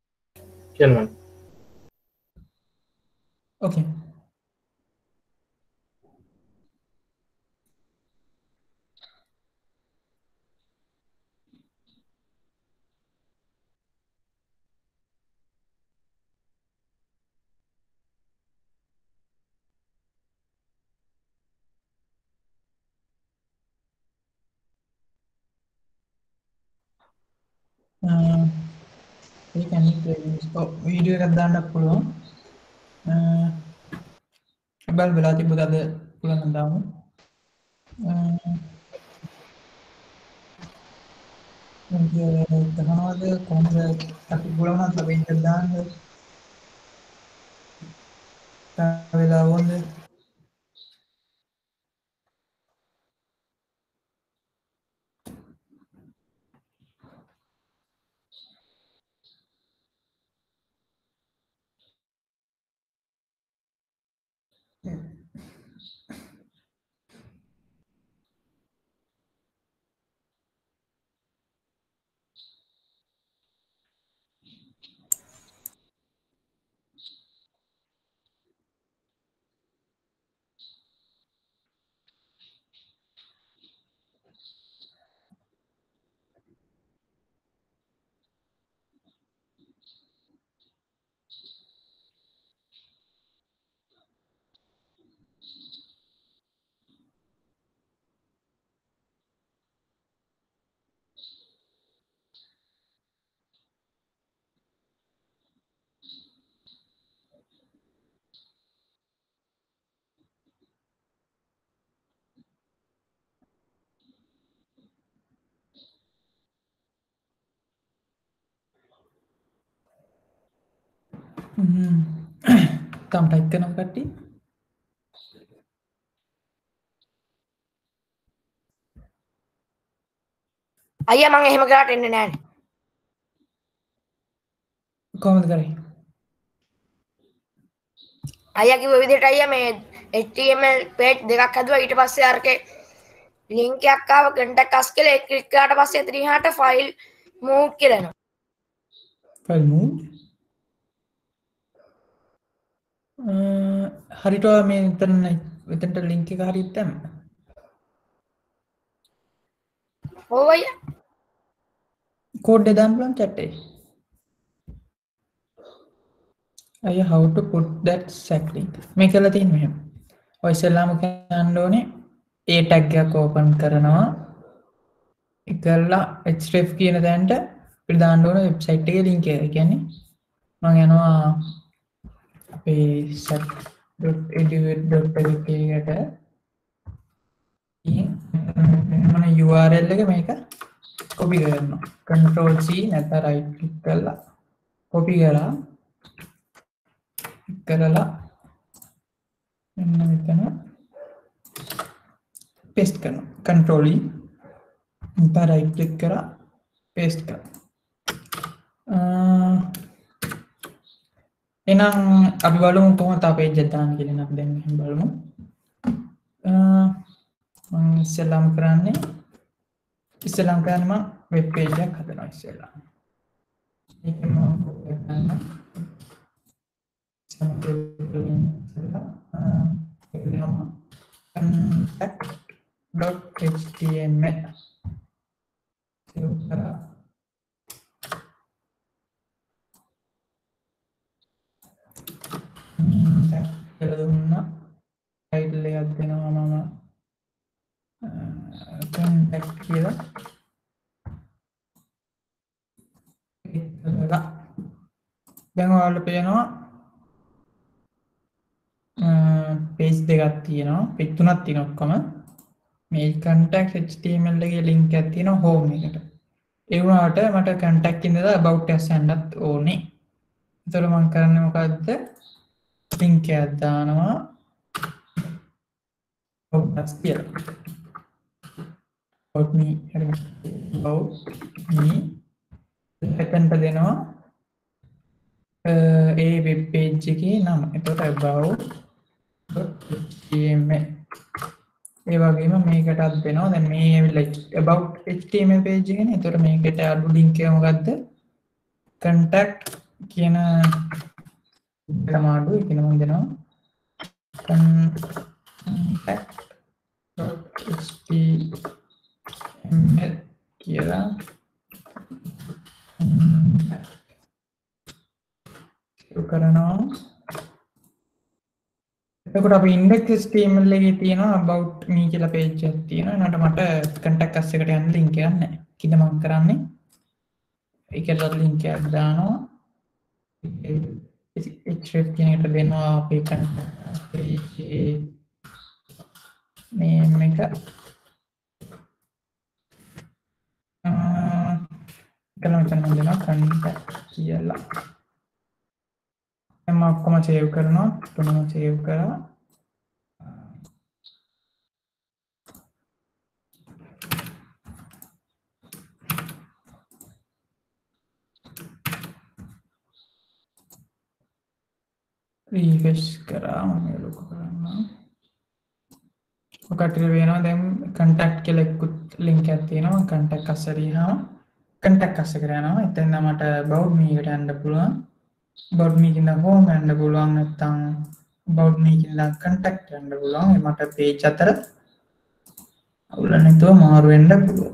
කියන්න මම. Okay. We can video එකක් දාන්නත් පුළුවන්. බල් වෙලා තිබුණාද පුළුවන් දාමු. තහනවාද කොහොමද අපි පුළුවන් නම් ලැබෙන්න දාන්න. වෙලා වොන්ද තාම ටයිප් කරනවා කට්ටිය. අයියා මං එහෙම කරාට එන්නේ නැහැ. කොහොමද කරේ? අයියා කිව්ව විදිහට අයියා මේ HTML page දෙකක් හදුවා ඊට පස්සේ අරකේ link එකක් ආව contact us කියලා ඒක ක්ලික් කරාට පස්සේ එතන ඉහාට file move කියලා එනවා. File move. හරිට මේ එතනට link එක හරියට දැම්ම. ඔව් අයියා. code එක දාන්න පුළුවන් chat එකේ. අයියා how to put that sack link. මේ කියලා තියෙන්නේ මෙහෙම. ඔය ඉස්සෙල්ලාම කියන්න ඕනේ a tag එකක් open කරනවා. එකල්ලා href කියන තැනට අපිට දාන්න ඕන වෙබ්සයිට් එකේ link එක. ඒ කියන්නේ මම යනවා අපේ sat.edu.lk එකට. මම URL එක මේක copy කරනවා. control C නැත්නම් right click කරලා copy කරලා මෙන්න මෙතන paste කරනවා. control E නැත්නම් right click කරලා paste කරනවා. එහෙනම් අපි බලමු කොහොමද අපේ page එක දාන්න කියලා. අපි දැන් මෙහෙම බලමු. මම ඉස්සෙල්ලාම කරන්නේ මම වෙබ් පේජ් එකක් හදනවා ඉස්සෙල්ලා. මේක මම ගන්නවා. contact.html title එකක් දෙනවා මම contact කියලා දැන් ඔයාලට පේනවා page දෙකක් තියෙනවා page තුනක් තියෙනවා ඔක්කොම මේ contact html එකේ link එකක් තියෙනවා home එකට ඒ වුණාට මට contact ඉඳලා about us යන්නත් ඕනේ ඒතර මම කරන්නේ මොකද්ද link එකක් දානවා about us කියලා about me එතනට දෙනවා ඒ වෙබ් පේජ් එකේ නම. එතකොට about.html ඒ වගේම මේකටත් දෙනවා. දැන් මේ ඇවිල්ලා about html page එකනේ. එතකොට මේකට අඩු link එක මොකද්ද? contact කියන කමාන්ඩ් එක මම දෙනවා. contact.html කියලා කරනවා. එතකොට අපි index.html එකේ තියෙනවා about me කියලා page එකක් තියෙනවා. ඒකට මට contact us එකට යන්න link එකක් නැහැ. කිද මම කරන්නේ ඒකට link එකක් දානවා. href කියන එකට දෙනවා අපේ contact page name එක. මෙතන මම දෙනවා contact කියලා. मैं आपको मैं सेव करना तो मैं सेव करा रिफ्रेश करा मैं लोग करना ఒకటి వేనా దెన్ కాంటాక్ట్ కి లింక్ ඇත්තේනවා కాంటాక్ట్ අස්සරියහම కాంటాక్ట్ අස්ස කරනවා එතෙන් මට about me එකට යන්න පුළුවන් about me කියන home යන්න පුළුවන් නැත්නම් about me කියන contact යන්න පුළුවන් ඒ මට page අතර අවුල නැතුව මාරු වෙන්න පුළුවන්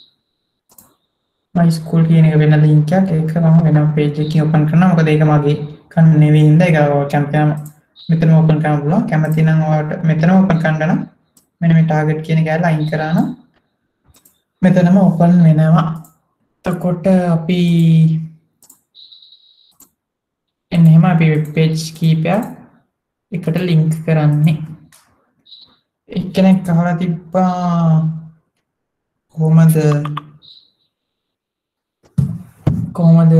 my school කියන එක වෙන link එකක් ඒක මම වෙන page එකකින් open කරනවා මොකද ඒක මගේ කන් නෙවෙයි ඉඳ ඒක කැමතිනම් මෙතන open කරන්න පුළුවන් කැමති නම් ඔයාලට මෙතන open කරන්න නම් මෙන්න මේ target කියන එක ඇරලා අයින් කරා නම් මෙතනම open වෙනවා එතකොට අපි එහෙනම් අපි වෙබ් පේජ් කීපයක් එකට ලින්ක් කරන්නේ එක්කෙනෙක් අහලා තිබ්බා කොහොමද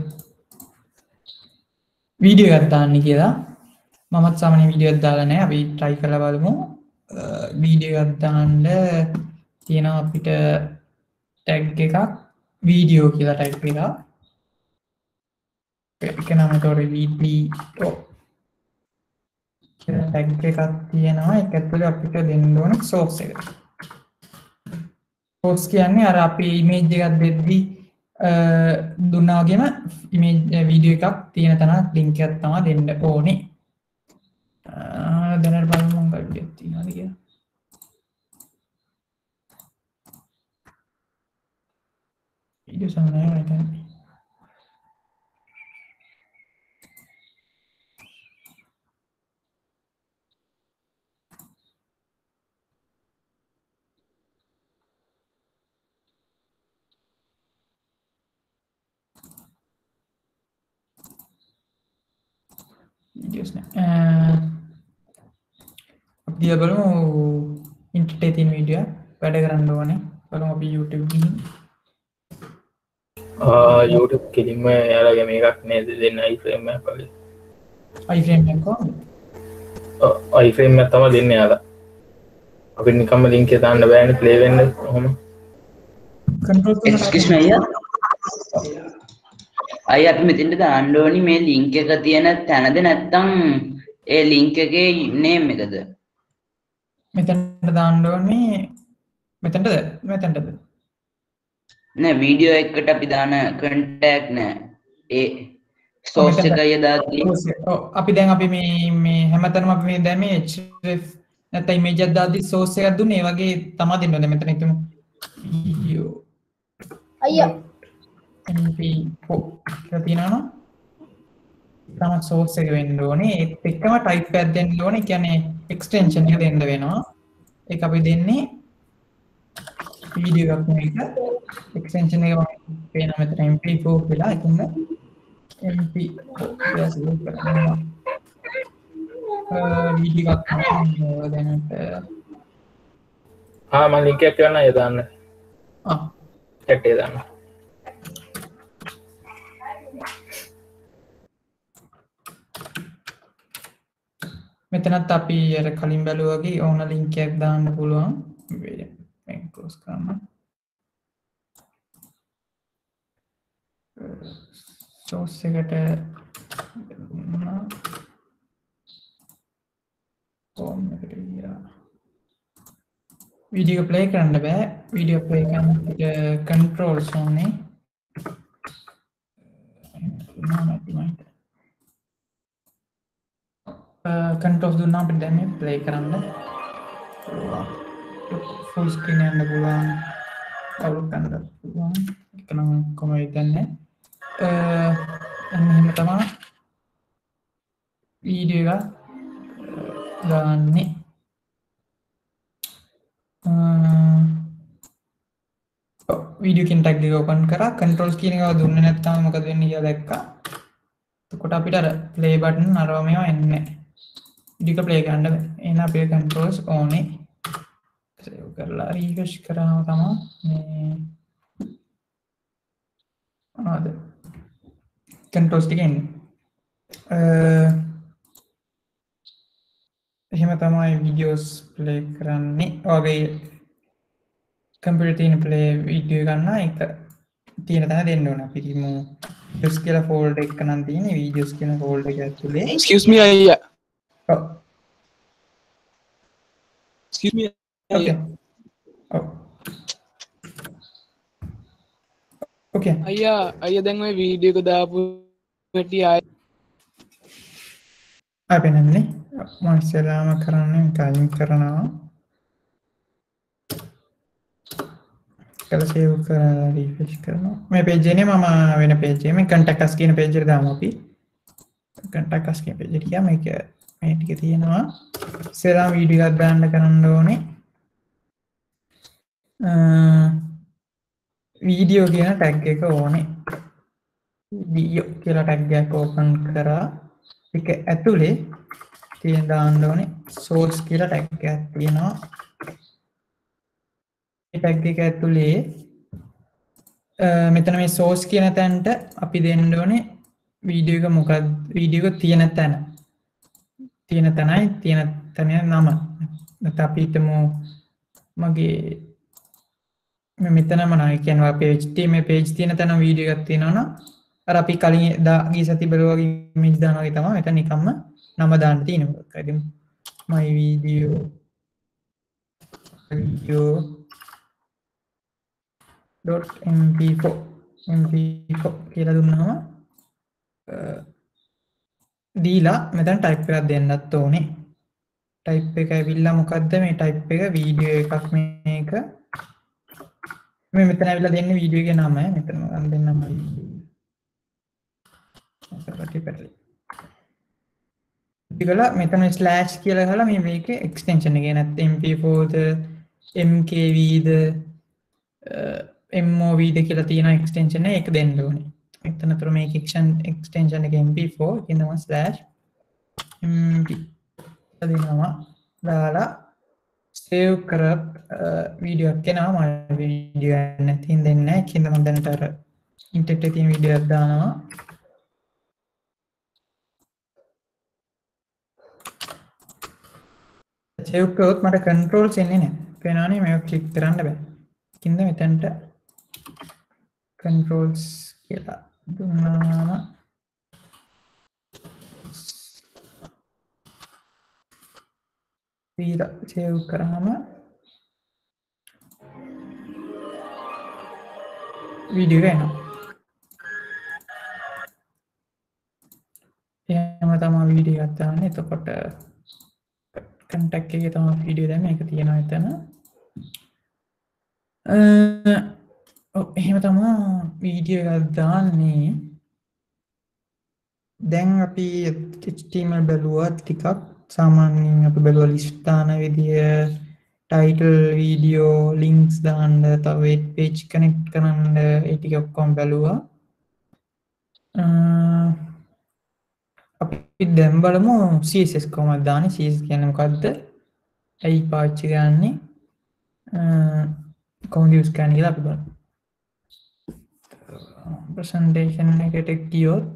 වීඩියෝ එකක් දාන්නේ කියලා මමත් සාමාන්‍ය වීඩියෝ එකක් දාලා නැහැ අපි try කරලා බලමු වීඩියෝ එකක් දාන්න තියෙනවා අපිට tag එකක් වීඩියෝ කියලා type එකක් ඒක නම තෝරේ වීඩියෝ කියලා tag එකක් තියෙනවා ඒක ඇතුලේ අපිට දෙන්න ඕන source එක source කියන්නේ අර අපි image එකක් දෙද්දි දුන්නා වගේම image වීඩියෝ එකක් තියෙන තැනක් link එකක් තමයි දෙන්න ඕනේ දැනට බලමු මොකක්ද තියෙනවද කියලා වීඩියෝ සමහරවිට නැතනම් videos අපි දිහා බලමු ඉන්ටර්නෙට් තියෙන වීඩියෝ වැඩ කරන්න ඕනේ බලමු අපි YouTube ගිහින් YouTube කෙලින්ම එයාලගේ මේකක් නේද දෙන්න iframe එකක් වගේ iframe එක කොහොමද iframe එක තමයි දෙන්නේ යාලා අපිට නිකම්ම link එක දාන්න බෑනේ play වෙන්න කොහොම excuse me අයියා අපි මෙතෙන්ට දාන්න ඕනි මේ link එක තියෙන තැනද නැත්නම් ඒ link එකේ name එකද මෙතනට දාන්න ඕනේ මෙතනටද නෑ වීඩියෝ එකට අපි දාන contact නෑ ඒ source එකයි දාන්නේ අපි දැන් අපි මේ හැමතැනම අපි මේ දැන් මේ href නැත්නම් image එකක් දාද්දි source එකක් දුන්නේ ඒ වගේ තමයි දෙන්න ඕනේ මෙතන හිතමු video අයියා mp4 කියලා තියෙනවා තමයි source එක වෙන්න ඕනේ ඒත් එක්කම type එකක් දෙන්න ඕනේ කියන්නේ extension එක දෙන්න වෙනවා ඒක අපි දෙන්නේ video එකක් මේක extension එක පේන මෙතන mp4 කියලා එකම mp4 කියලා select කරනවා video එකක් දැනට මම link එකක් ගන්න අය දාන්න chat එක දාන්න මෙතනත් අපි අර කලින් බැලුවා වගේ ඕන link එකක් දාන්න පුළුවන් මේක ක්ලෝස් කරන්න source එකට video play කරන්න බෑ video play කරන්න controls ඕනේ controls දුන්නා අපිට දැන් මේ play කරන්න full screen යන්න පුළුවන් අවුත් කරන්න පුළුවන් ඒක නම් කොහොමද දන්නේ එහෙම තමයි වීඩියෝ එක දාන්නේ වීඩියෝ කින් ටැග් එක ඕපන් කරා controls කියන එක දුන්නේ නැත්නම් මොකද වෙන්නේ කියලා දැක්කා එතකොට අපිට අර play button අරව මේවා එන්නේ වීඩියෝ play කරන්න බෑ එහෙනම් අපේ controls ඕනේ සේව් කරලා refresh කරාම තමයි මේ ආද controls ටික එන්නේ එහෙම තමයි videos play කරන්නේ ඔයගේ computer තියෙන play video ගන්න එක තියෙන තැන දෙන්න ඕන අපි කිමු videos කියලා folder එක නම් තියෙන්නේ videos කියන folder එක ඇතුලේ excuse me අයියා excuse me okay අයියා දැන් ඔය වීඩියෝ එක දාපු හැටි ආයෙ පෙන්නන්නේ මම ඉස්සෙල්ලාම කරන්නේ කලින් කරනවා කළා සේව් කරලා රිෆ්‍රෙෂ් කරනවා මේ page එකේ මම වෙන page එකේ මේ contact us කියන page එකට දාමු අපි contact us කියන page එකට ගියා මේක මේ ටික තියෙනවා ඉස්සෙල්ලාම වීඩියෝ එකක් දාන්න කරන්න ඕනේ වීඩියෝ කියන ටැග් එක ඕනේ වීඩියෝ කියලා ටැග් එකක් ඕපන් කරා ඒක ඇතුලේ තියෙන දාන්න ඕනේ source කියලා ටැග් එකක් තියෙනවා ඒ ටැග් එක ඇතුලේ මෙතන මේ source කියන තැනට අපි දෙන්න ඕනේ වීඩියෝ එක මොකක්ද වීඩියෝ එක තියෙන තැනයි තියෙන තැන නම නැත්නම් අපි හිතමු මගේ මෙතනම නෑ කියන්නේ අපේ HTML page තියෙන තැන වීඩියෝ එකක් තියෙනවනම් අර අපි කලින් ගිය සති බලුවා වගේ image දානවා වගේ තමයි මෙතන නිකම්ම නම දාන්න තියෙනවා. ඒකයි my video .mp4 කියලා දුන්නාම දීලා මෙතන type එකක් දෙන්නත් ඕනේ. type එක ඇවිල්ලා මොකද්ද මේ type එක වීඩියෝ එකක් මේක මේ මෙතන ඇවිල්ලා දෙන්නේ වීඩියෝ එකේ නම මෙතන මම දෙන්නම ඉතිගලා මෙතන ස්ලෑෂ් කියලා ගහලා මේ මේකේ එක්ස්ටෙන්ෂන් එක නැත්නම් mp4ද mkvද movද කියලා තියෙන එක්ස්ටෙන්ෂන් එක දෙන්න ඕනේ. එතනතර මේක එක්ස්ටෙන්ෂන් එක mp4 කියනවා ස්ලෑෂ් MB දෙනවා දාලා සේව් කර වීඩියෝ එකක් එනවා මම වීඩියෝ එක නැතිනම් දෙන්නේ නැහැ ඒකින්ද මම දැනට අර ඉන්ටර්නෙට් එකේ තියෙන වීඩියෝ එකක් දානවා සේව් කරොත් මට කන්ට්‍රෝල්ස් එන්නේ නැහැ පේනවනේ මේක ක්ලික් කරන්න බෑ ඒකින්ද මෙතනට controls කියලා දුන්නාම වීඩියෝ සේව් කරාම වීඩියෝ එක එනවා එහෙම තමයි වීඩියෝ එකක් දාන්නේ එතකොට contact එකේ තමයි වීඩියෝ දැම්මේ ඒක තියෙනවා එතන එහෙම තමයි වීඩියෝ එකක් දාන්නේ දැන් අපි HTML බැලුවා ටිකක් සාමාන්‍යයෙන් අපි බැලුවා ලිස්ට් දාන විදිය ටයිටල් වීඩියෝ ලින්ක්ස් දාන්න තව වෙබ් පේජ් කනෙක්ට් කරන්න ඒ ටික ඔක්කොම බැලුවා අපි දැන් බලමු CSS කොහොමද දාන්නේ CSS කියන්නේ මොකද්ද ඇයි පාවිච්චි කරන්නේ කොහොමද යූස් කරන්නේ කියලා අපි බලමු presentation එකට ගියොත්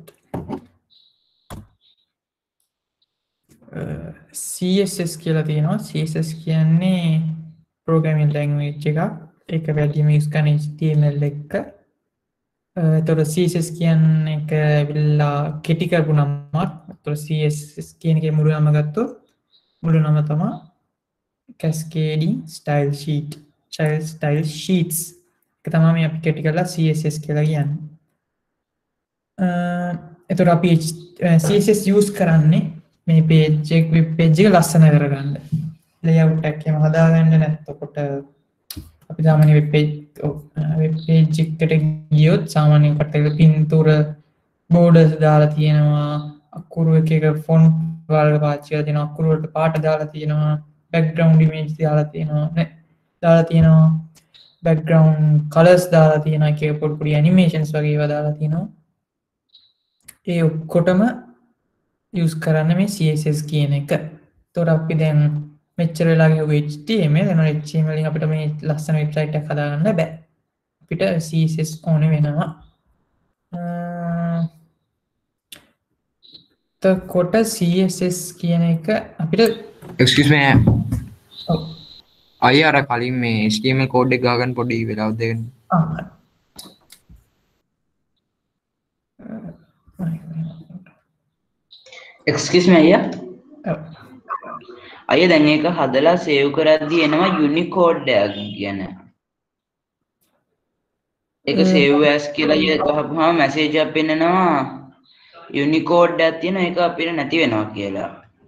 CSS කියලා තියෙනවා CSS කියන්නේ programming language එකක් ඒක වැඩිම use කරන HTML එක එතකොට CSS කියන්නේ එක විල්ලා කෙටි කරපු නමක් එතකොට CSS කියන එකේ මුළු නම ගත්තොත් මුළු නම තමයි cascading style sheets ඒක තමයි මේ අපි කෙටි කරලා CSS කියලා කියන්නේ එතකොට අපි CSS use කරන්නේ මේ page එක web page එක ලස්සන කරගන්න layout එකක් එහෙම හදාගන්න නැත්කොට අපි සාමාන්‍ය web page එකට ගියොත් සාමාන්‍යයෙන් කට්ටිය පින්තූර borders දාලා තියෙනවා අකුරු එක එක font වල පාවිච්චි කරලා තියෙනවා අකුරු වලට පාට දාලා තියෙනවා background image දාලා තියෙනවා background colors දාලා තියෙනවා එක එක පොඩි animations වගේ ඒවා දාලා තියෙනවා ඒ ඔක්කොටම use කරන්න මේ CSS කියන එක. එතකොට අපි දැන් මෙච්චර වෙලා ගිහුව HTML එනවා HTML වලින් අපිට මේ ලස්සන වෙබ්සයිට් එකක් හදාගන්න බෑ. අපිට CSS ඕනේ වෙනවා. එතකොට CSS කියන එක අපිට excuse me ඔව් අයියා අර කලින් මේ HTML කෝඩ් එක ගහගන්න පොඩි වෙලාවක් දෙන්න. excuse me අයියා අයියා දැන් ඒක හදලා සේව් කරද්දී එනවා Unicode එකක් කියන ඒක save as කියලා ගහපුවාම message එකක් පෙන්නනවා Unicode එකක් තියෙනවා ඒක අපිට නැති වෙනවා කියලා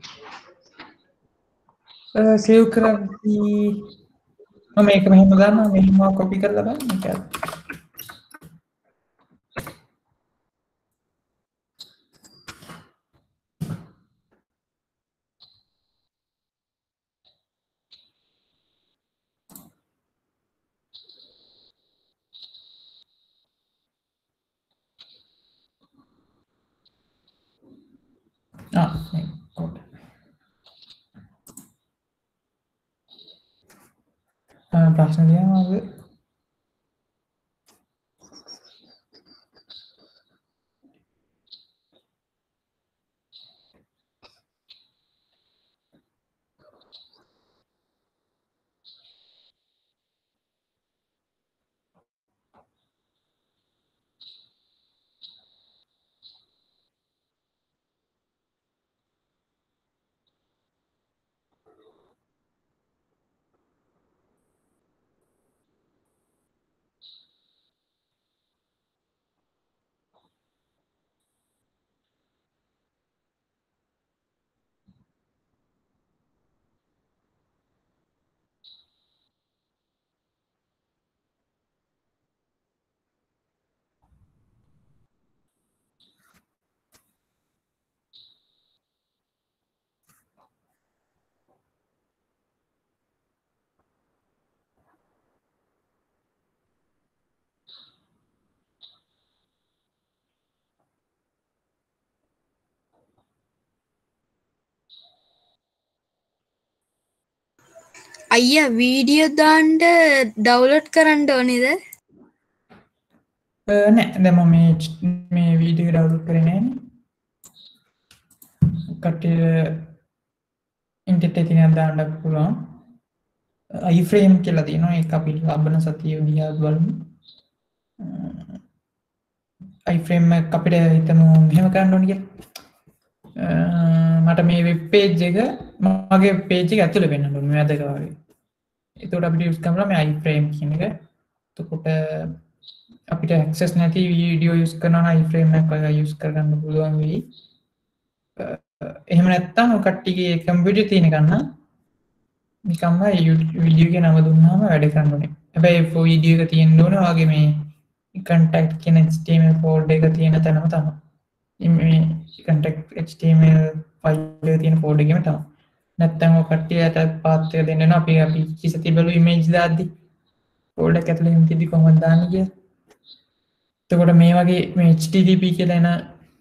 සේව් කරද්දී මම මේක මෙහෙම ගන්නවා මෙහෙම කොපි කරලා බලන්න මේක ප්‍රශ්න තියෙනවද? අයියා වීඩියෝ දාන්න ඩවුන්ලෝඩ් කරන්න ඕනේද? නෑ දැන් මම මේ වීඩියෝ එක ඩවුන්ලෝඩ් කරේ නෑනේ. කට්ටිය ඉන්ටර්නෙට් එකෙන් දාන්න පුළුවන්. iframe කියලා තියෙනවා. ඒක අපි ලබන සතියේ දිහා බලමු. iframe එක අපිට හිතමු මෙහෙම කරන්න ඕනේ කියලා. මට මේ වෙබ් පේජ් එක මගේ පේජ් එක ඇතුළේ වෙන්නන්න ඕනේ මේ අදක වගේ. එතකොට අපිට යූස් කරනවා මේ iframe කියන එක. එතකොට අපිට access නැති වීඩියෝ යූස් කරනවා නම් iframe එක යූස් කරගන්න පුළුවන් වෙයි. එහෙම නැත්නම් ඔය කට්ටියගේ කම්පියුටර් තියෙන ගන්න නිකම්ම වීඩියෝ එක නම දුන්නාම වැඩ කරන්න ඕනේ. හැබැයි වීඩියෝ එක තියෙන්න ඕනේ වගේ මේ contact කියන HTML folder එක තියෙන තැනම තමයි. මේ contact HTML file එක තියෙන folder එකෙම තමයි. නැත්නම් ඔය කට්ටියට path එක දෙන්න නම් අපි කිසිති බලු image දාද්දි folder එක ඇතුලේ ඉඳි කොහොමද දාන්නේ කියලා. එතකොට මේ වගේ මේ HTTP කියලා එන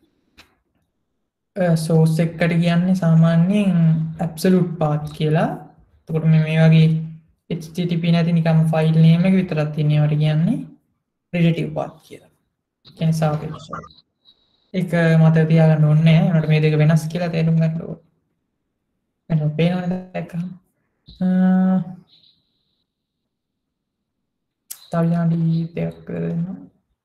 source එකට කියන්නේ සාමාන්‍යයෙන් absolute path කියලා. එතකොට මේ වගේ HTTP නැති නිකම් file name එක විතරක් තියෙන ඒවාට කියන්නේ relative path කියලා. කියන්නේ සාපේක්ෂයි. ඒක මතක තියාගන්න ඕනේ නැහැ. ඒකට මේ දෙක වෙනස් කියලා තේරුම් ගන්න ඕනේ. එහෙනම් පේනවද දැක්කම? තව යන්ඩි දෙයක් කරනවා.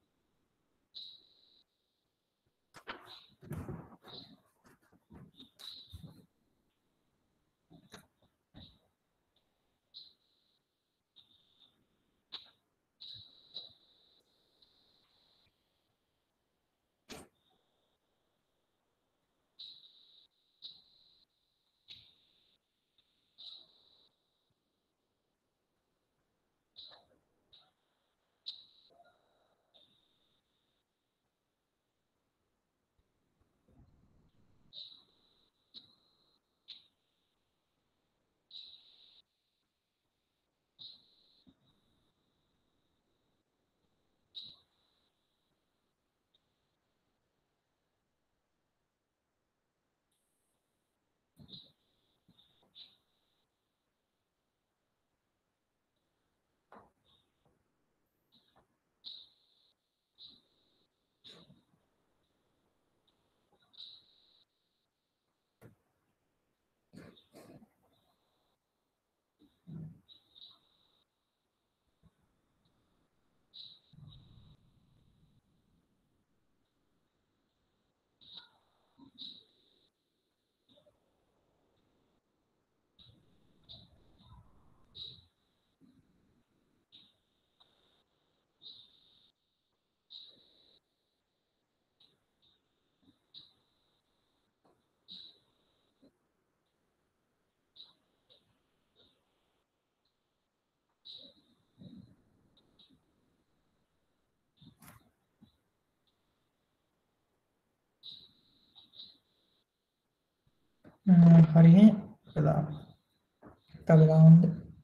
හරිනේ කළා. තවදාන්න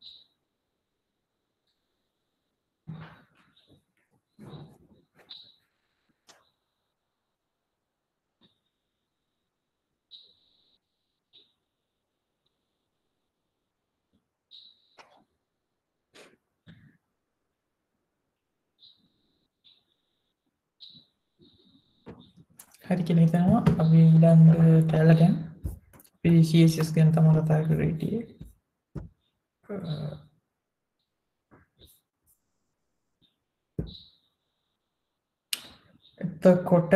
හරි කියලා හිතනවා. අපි ඊළඟ කැලල ගැන CSS ගැන තමයි කතා කරේ හිටියේ. එතකොට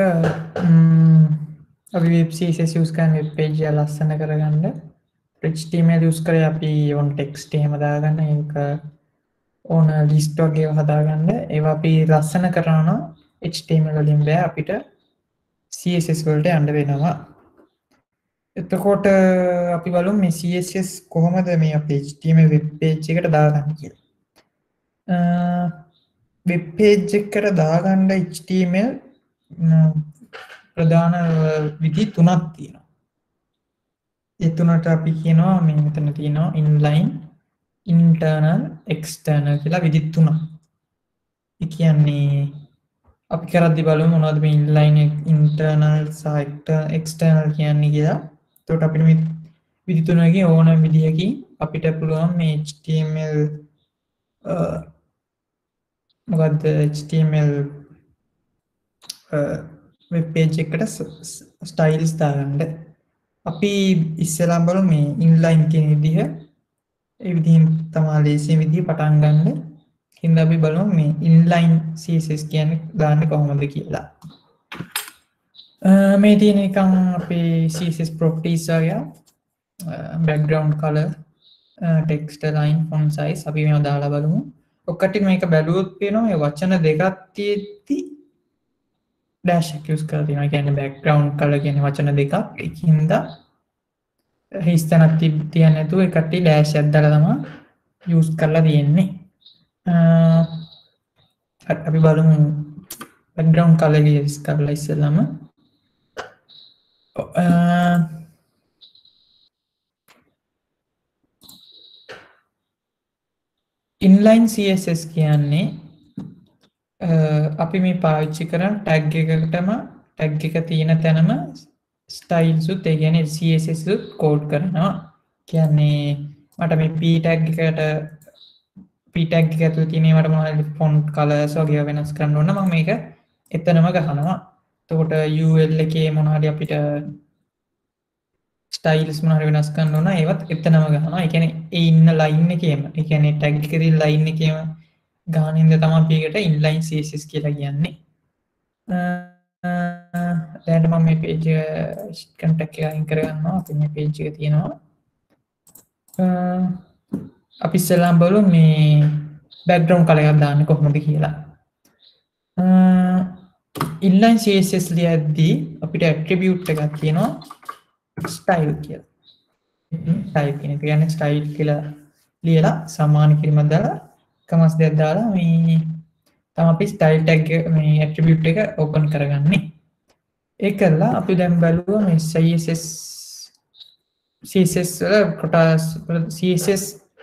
අපි web CSS use කරන web page එක ලස්සන කරගන්න HTML use කරේ අපි on text එහෙම දාගන්න ඒක on list වගේ හදාගන්න ඒවා අපි ලස්සන කරනවා නම් HTML වලින් බෑ අපිට CSS වලට යන්න වෙනවා. එතකොට අපි බලමු මේ CSS කොහොමද මේ අපේ HTML web page එකට දාගන්නේ කියලා. web page එකට දාගන්න HTML ප්‍රධාන විධි තුනක් තියෙනවා. ඒ තුනට අපි කියනවා මේ මෙතන තියෙනවා inline, internal, external කියලා විධි තුනක්. ඒ කියන්නේ අපි කරද්දි බලමු මොනවද මේ inline, internal සහ external කියන්නේ කියලා. එතකොට අපිට මේ විධි තුනකින් ඕනම විදියකින් අපිට පුළුවන් මේ HTML මොකද්ද HTML වෙබ් පේජ් එකට ස්ටයිල්ස් දාගන්න. අපි ඉස්සෙල්ලාම බලමු මේ ඉන්ලයින් කියන විදිහ. ඒ විදිහෙන් තමයි ලේසියෙන් විදිහ පටන් ගන්න. ඉතින් අපි බලමු මේ ඉන්ලයින් CSS කියන්නේ දාන්නේ කොහොමද කියලා. මේ තියෙන එකන් අපේ CSS properties වගේ background color text align font size අපි මේවා දාලා බලමු. ඔක්කට මේක බැලුවොත් පේනවා මේ වචන දෙකක් තියෙද්දි dash එක use කරලා තියෙනවා. ඒ කියන්නේ background color කියන වචන දෙකක් එකින්ද හිස්තනක් තියන්නේ නැතුව එකට dash එකක් දාලා තමයි use කරලා තියෙන්නේ. අපි බලමු background color use කරලා ඉස්සෙල්ලාම inline CSS කියන්නේ අපි මේ පාවිච්චි කරන tag එකකටම tag එක තියෙන තැනම styles උත් ඒ කියන්නේ CSS උත් code කරනවා. කියන්නේ මට මේ p tag එකට p tag එක ඇතුළේ තියෙන ඒවට මොනවද font colors වගේ වෙනස් කරන්න ඕන නම් මම මේක එතනම ගහනවා. එතකොට UL එකේ මොන හරි අපිට styles මොන හරි වෙනස් කරන්න ඕන ඒවත් එතනම ගහනවා. ඒ කියන්නේ ඒ ඉන්න line එකේම ඒ කියන්නේ tag එකේ තියෙන line එකේම ගහනින්ද තමයි අපි ඒකට inline CSS කියලා කියන්නේ. දැන් මම මේ page contact එක අයින් කරගන්නවා. අපි මේ page එක තියෙනවා. අපි ඉස්සෙල්ලාම බලමු මේ background color එකක් දාන්න කොහොමද කියලා. inline CSS ලියද්දී අපිට attribute එකක් තියෙනවා style කියලා. style කියන එක කියන්නේ style කියලා ලියලා සමාන කිරීමක් දාලා කමස් දෙයක් දාලා මේ තමයි අපි style tag මේ attribute එක open කරගන්නේ. ඒක කරලා අපි දැන් බලුවා මේ CSS වල කොටස් CSS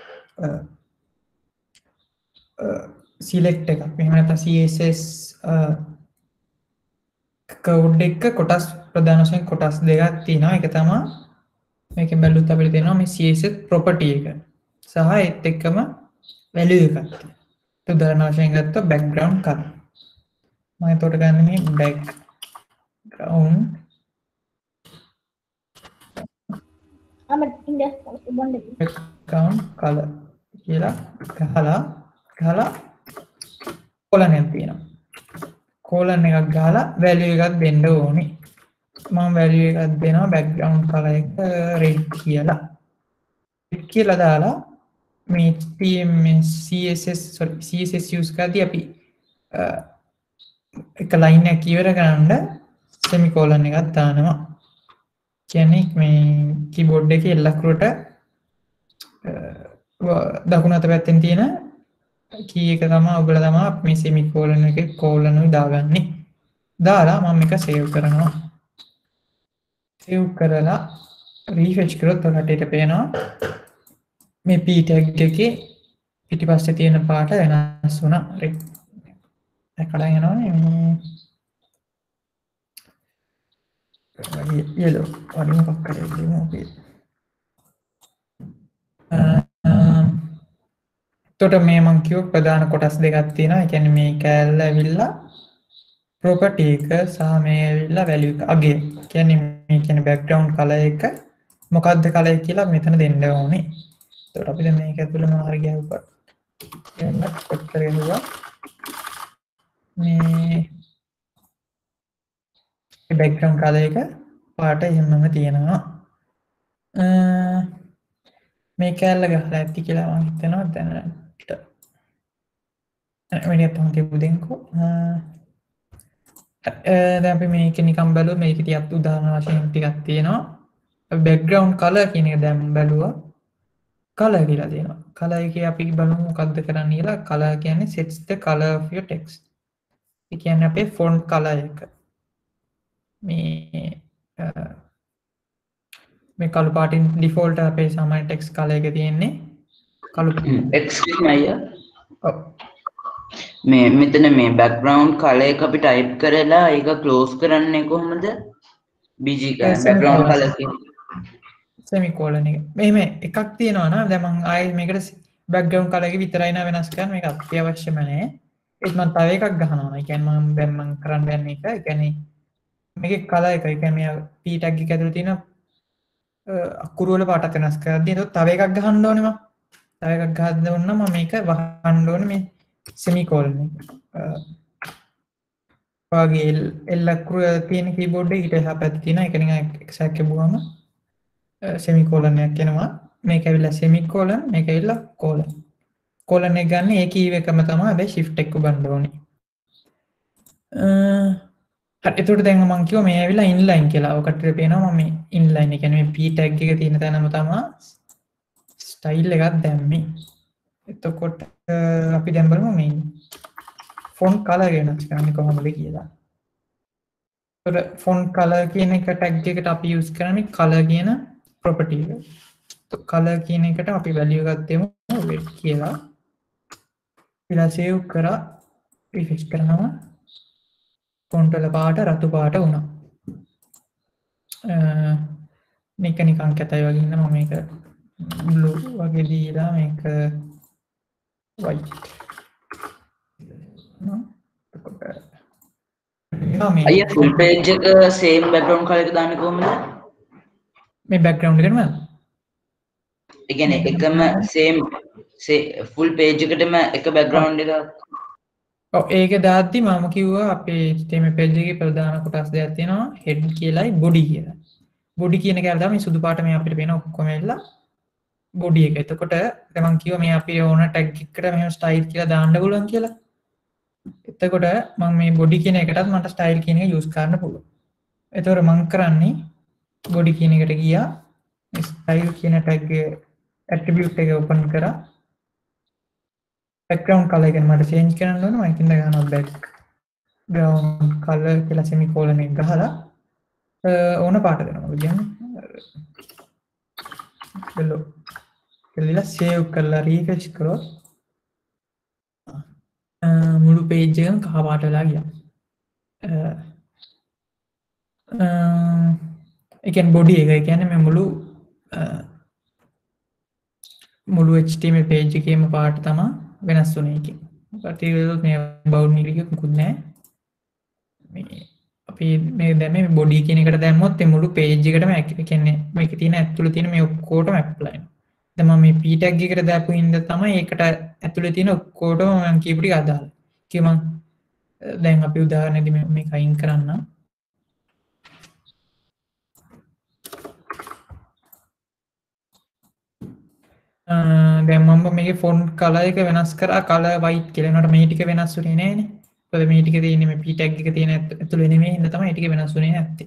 select එකක්. මෙහෙම නැත්නම් CSS code එක කොටස් ප්‍රධාන වශයෙන් කොටස් දෙකක් තියෙනවා. ඒක තමයි මේකෙන් බැලුවොත් අපිට තියෙනවා මේ CSS property එක සහ ඒත් එක්කම value එකක් තියෙනවා. උදාහරණ වශයෙන් ගත්තොත් background color. මම එතකොට ගන්න මේ background color කියලා ගහලා colon එකක් තියෙනවා. colon එකක් ගහලා value එකක් දෙන්න ඕනේ. මම value එකක් දෙනවා background color එක red කියලා. red කියලා දාලා මේ CSS use කරද්දී අපි එක line එකක් ඉවර කරන්න semicolon එකක් දානවා. කියන්නේ මේ keyboard එකේ එල්ලක්රුවට දකුණු අත පැත්තෙන් තියෙන key එක තමයි ඔයගොල්ලෝ තමයි මේ semicolon එකේ colon උයි දාගන්නේ. දාලා මම මේක save කරනවා. save කරලා refresh කරොත් ඔයාලට පේනවා මේ p tag එකේ පිටිපස්සේ තියෙන පාට වෙනස් වුණා. red එකලා යනවානේ මේ yellow වලින් මොකක් කරේ දෙමු අපි. එතකොට මේ මම කියව ප්‍රධාන කොටස් දෙකක් තියෙනවා. ඒ කියන්නේ මේ කැලල ඇවිල්ලා property එක සහ මේ ඇවිල්ලා value එක අගේ. කියන්නේ මේ කියන්නේ background color එක මොකක්ද color කියලා මෙතන දෙන්න ඕනේ. එතකොට අපි දැන් මේක ඇතුළේ මොනවා හරි ගහුවා. දැන් කට් කරගෙනවා. මේ background color එක පාට එහෙමම තියෙනවා. මේ කැලල ගහලා ඇති කියලා මම හිතනවා දැනට. වැඩි අපහන් තිබු දෙන්කෝ. දැන් අපි මේක නිකන් බලුවා මේක ටිකක් උදාහරණ වශයෙන් ටිකක් තියෙනවා. අපි background color කියන එක දැන් බැලුවා. color කියලා තියෙනවා. color එකේ අපි බලමු මොකක්ද කරන්න කියලා. color කියන්නේ sets the color of your text. ඒ කියන්නේ අපේ font color එක. මේ කළු පාටින් default අපේ සාමාන්‍ය text color එක තියෙන්නේ කළු excuse me අයියා. ඔව්. මේ මෙතන මේ background color එක අපි type කරලා ඒක close කරන්නේ කොහොමද? BG background color semicolon එක. මෙහෙම එකක් තියෙනවා නම් දැන් මම ආයේ මේකට background color එක විතරයි නා වෙනස් කරන්න මේක අත්‍යවශ්‍යම නැහැ. ඒත් මම තව එකක් ගහනවා. ඒ කියන්නේ මම දැන් මම කරන්න යන්නේ එක. ඒ කියන්නේ මේකේ color එක. ඒ කියන්නේ මේ p tag එක ඇතුලේ තියෙන අකුරු වල පාටක් වෙනස් කරද්දී ඒක තව එකක් ගහන්න ඕනේ මම. තව එකක් ගහන්න ඕන නම් මම මේක වහන්න ඕනේ මේ semicolon එක. වගේ L අකුර තියෙන keyboard එකේ ඊට එහා පැත්තේ තියෙන එක නිකන් exact කියපුවම semicolon එකක් එනවා. මේක ඇවිල්ලා semicolon මේක ඇවිල්ලා colon. colon එක ගන්න ඒ key එකම තමයි හැබැයි shift එක ඔබන්න ඕනේ. හරි එතකොට දැන් මම කිව්වා මේ ඇවිල්ලා inline කියලා. ඔකට පේනවා මම මේ inline ඒ කියන්නේ මේ p tag එක තියෙන තැනම තමයි style එකක් දැම්මේ. එතකොට අපි දැන් බලමු මේ font color වෙනස් කරන්නේ කොහොමද කියලා. එතකොට font color කියන එක tag එකට අපි use කරන්නේ color කියන property එක. color කියන එකට අපි value එකක් දෙමු red කියලා. ඊළඟ save කරා refresh කරනවා font වල පාට රතු පාට වුණා. මේක නිකන් කැතයි වගේ ඉන්න මම මේක blue වගේ දීලා මේක white. අයියා full page එක same background color එක දාන්නේ කොහොමද? මේ background එකම ඒ කියන්නේ එකම same full page එකටම එක background එකක්. ඔව් ඒක දාද්දි මම කිව්වා අපේ system page එකේ ප්‍රධාන කොටස් දෙකක් තියෙනවා head කියලායි body කියලා. body කියන එක අරලා මේ සුදු පාට මේ අපිට පේන ඔක්කොම එල්ල body එක. එතකොට දැන් මම කිව්වා මේ අපි ඕන tag එකකට මෙහෙම style කියලා දාන්න පුළුවන් කියලා. එතකොට මම මේ body කියන එකටත් මට style කියන එක use කරන්න පුළුවන්. එතකොට මම කරන්නේ body කියන එකට ගියා style කියන tag attribute එක open කරා background color එක මට change කරන්න ඕන. මම ඉතින් ගන්නවා background color කියලා semicolon එක ගහලා ඕන පාට දෙනවා. කියන්නේ hello කියලා save කරලා refresh කරොත් මුළු page එකම කහ පාට වෙලා ගියා. ඒ කියන්නේ body එක. ඒ කියන්නේ මේ මුළු HTML page එකේම පාට තමයි වෙනස් වුණේ එකකින්. ප්‍රතිවිරුද්ධ මේ බවුන්ඩරි එකක් මුකුත් නැහැ. මේ අපි මේ දැන් මේ body කියන එකට දැම්මොත් මේ මුළු page එකටම ඒ කියන්නේ මේකේ තියෙන ඇතුළේ තියෙන මේ ඔක්කොටම apply වෙනවා. දැන් මම මේ p tag එකට දාපු හින්දා තමයි ඒකට ඇතුළේ තියෙන ඔක්කොටම මම කියපු ටික අදාළ. මම දැන් අපි උදාහරණෙදි මේක අයින් කරන්න. දැන් මම මේකේ font color එක වෙනස් කරා color white කියලා. ඒනට මේ ටික වෙනස් වුණේ නෑනේ. මොකද මේ ටික තියෙන්නේ මේ p tag එක තියෙන ඇතුළේ නෙමෙයි. හින්දා තමයි මේ ටික වෙනස් වුණේ නැත්තේ.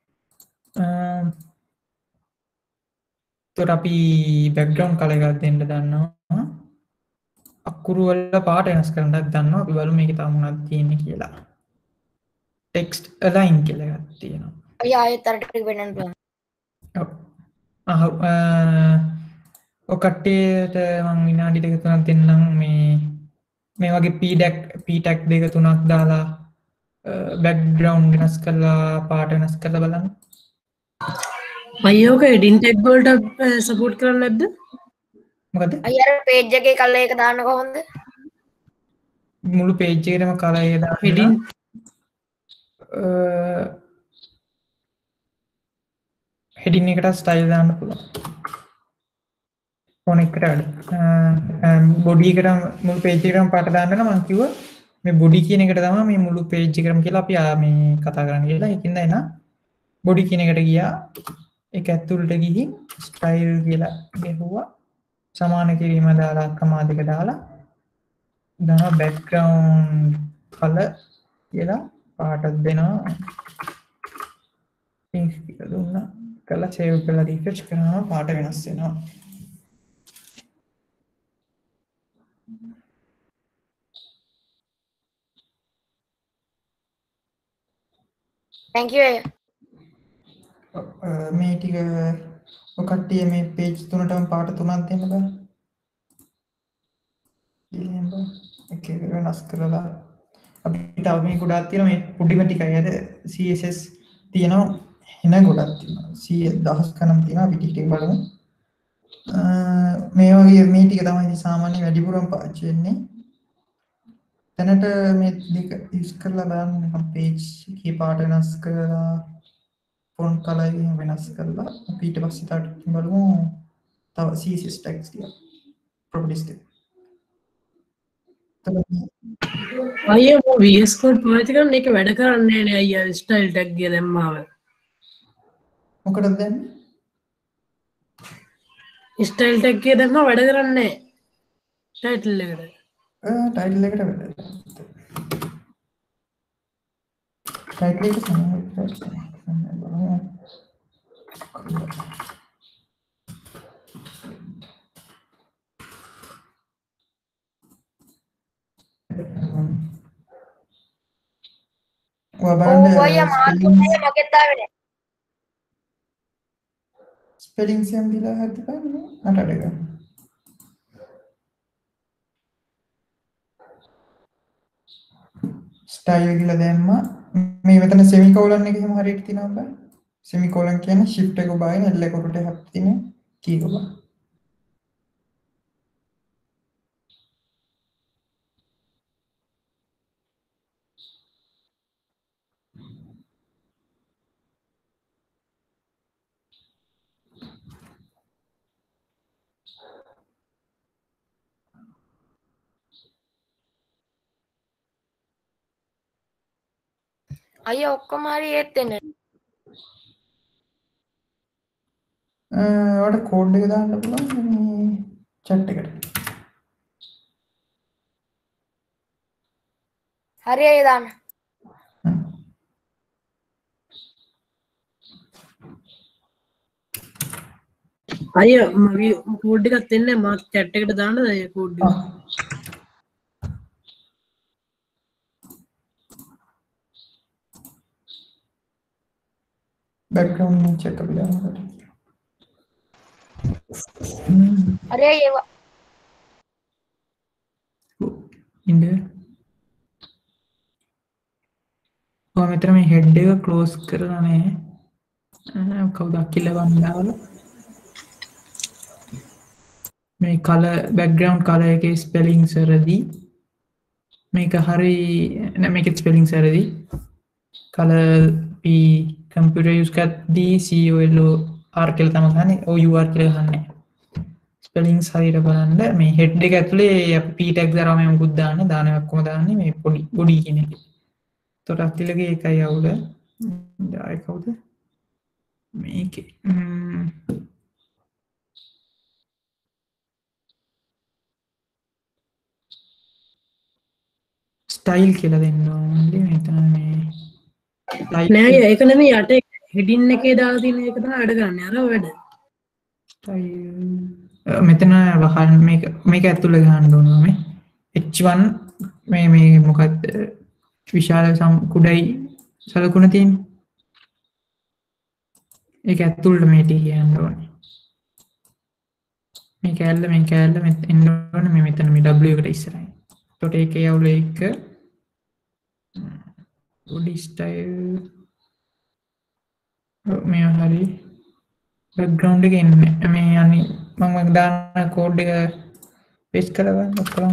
එතකොට අපි background color එකක් දෙන්න දන්නවා. අකුරු වල පාට වෙනස් කරන්නත් දන්නවා. අපි බලමු මේකේ තව මොනවද තියෙන්නේ කියලා. text align කියලා එකක් තියෙනවා. අයියා ආයෙත් අර ටික වෙනන්න පුළුවන්. ඔව්. ඔය කට්ටියට මම විනාඩි දෙක තුනක් දෙන්නම් මේ වගේ p tag දෙක තුනක් දාලා background වෙනස් කරලා පාට වෙනස් කරලා බලන්න. අයියෝක එඩින් ටැග් වලට සපෝට් කරන්නේ නැද්ද? මොකද? අයියා page එකේ color එක දාන්න කොහොමද? මුළු page එකේම color එක දාන්න. heading heading එකට style දාන්න පුළුවන්. ෆෝන් එකට body එකට මුළු page එකටම පාට දාන්න නම් මම කිව්වා මේ body කියන එකට තමයි මේ මුළු page එකටම කියලා අපි මේ කතා කරන්න කියලා. ඒකින්ද එන body කියන එකට ගියා. ඒක ඇතුළට ගිහින් style කියලා ගෙහුවා. සමාන කිරීම දාලා කමා දෙක දාලා දානවා background color කියලා පාටක් දෙනවා. pink කියලා දුන්නා. කළා save කරලා refresh කරනවා පාට වෙනස් වෙනවා. thank you මේ ටික ඔය කට්ටිය මේ page තුනටම පාට තුනක් දෙන්න බෑ. ඊළඟ එක එක වෙනස් කරලා අපිට තව මේ ගොඩාක් තියෙනවා මේ පුඩිම ටිකයි අර CSS තියෙනවා එන ගොඩක් තියෙනවා 100,000 ගණන් තියෙනවා අපි ටික බලමු මේ වගේ මේ ටික තමයි ඉතින් සාමාන්‍ය වැඩිපුරම පාවිච්චි වෙන්නේ දැනට මේ දෙක යූස් කරලා බලන්න නිකන් page එකේ පාට වෙනස් කරලා font color එක වෙනස් කරලා අපි ඊට පස්සේ තාට බලමු තව CSS tags ටික properties ටික අයියා මම VS Code පාවිච්චි කරන එක වැඩ කරන්නේ නැහැ අයියා ස්ටයිල් ටැග් එක දැම්මාම මොකටද දැම්මේ ස්ටයිල් ටැග් එක දැම්මා වැඩ කරන්නේ නැහැ ටයිටල් එකට ටයිටල් එකට වැඩ ටයිටල් එක ස්පෙලිං සියම් දීලා හරිද බලන්න අට අඩ ගන්න ස්ටයිල් කියලා දැම්මා මේ මෙතන සෙමිකෝලන් එක එහෙම හරියට තියෙනවා බෑ සෙමිකෝලන් කියන්නේ shift එක ඔබාගෙන L එක උඩට හැප් තියෙන කී එක ඔබා අයියා ඔක්කොම හරි ඒත් එන්නේ ඔයාලට කෝඩ් එක දාන්න පුළුවන් මේ chat එකට හරි අයියා දාන්න අයියා මගේ කෝඩ් එකක් දෙන්නේ මම chat එකට දාන්නද අයියා කෝඩ් එක background में check कर लिया හරි අයියා ඉන්න ඔයා මෙතන මේ head එක close කරලා නැහැ කවුද අකිල වන්දාවල මේ color background color එකේ spellings වැරදි මේක හරි නෑ මේකේ spellings වැරදි color p computer use කරද්දී COLOR කියලා තමයි ගහන්නේ OUR කියලා ගහන්නේ ස්පෙලිංස් හරියට බලන්න මේ head එක ඇතුලේ අපි p tag දාලා මේ මුකුත් දාන්නේ දානවා ඔක්කොම දාන්නේ මේ පොඩි බොඩි කියන එකේ එතකොට අකිලගේ එකයි අවුල ආයි කවුද මේකේ ස්ටයිල් කියලා දෙන්න ඕනේ මෙතන මේ නෑ ඒක නෙමෙයි යට හෙඩින් එකේ දාලා තියෙන එක තමයි වැඩ කරන්නේ අර වැඩ ස්ටයිල් මෙතන වහන්න මේක ඇතුළේ ගහන්න ඕනේ මේ h1 මේ මොකක්ද විශාල කුඩයි සලකුණ තියෙන්නේ ඒක ඇතුළට මේ ටික කියන්න ඕනේ මේ කැල්ල මෙතන එන්න ඕනේ මේ මෙතන මේ w එකට ඉස්සරහින් එතකොට ඒකේ යවුල එක body style මේ හරි background එක එන්නේ මේ යන්නේ මම දාන කෝඩ් එක paste කරලා බලන්න ඔක්කොම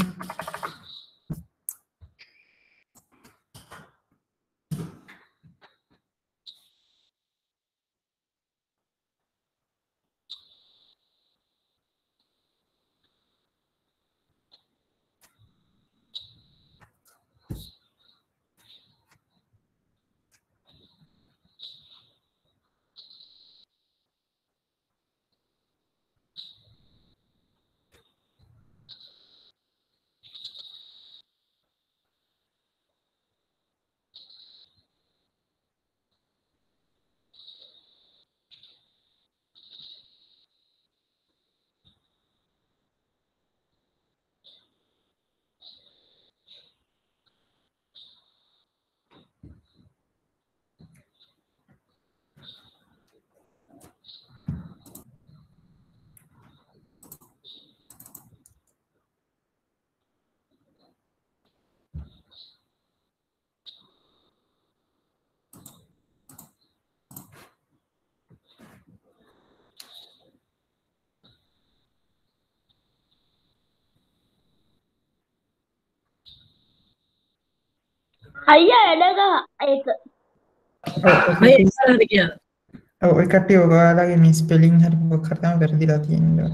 අයියා වැඩගහ ඒක අය හරි ගියා. ඔය කට්ටිය ඔයාලගේ මේ ස්පෙලිං හරි මොකක් හරි තමයි වැරදිලා තියෙන්නේ.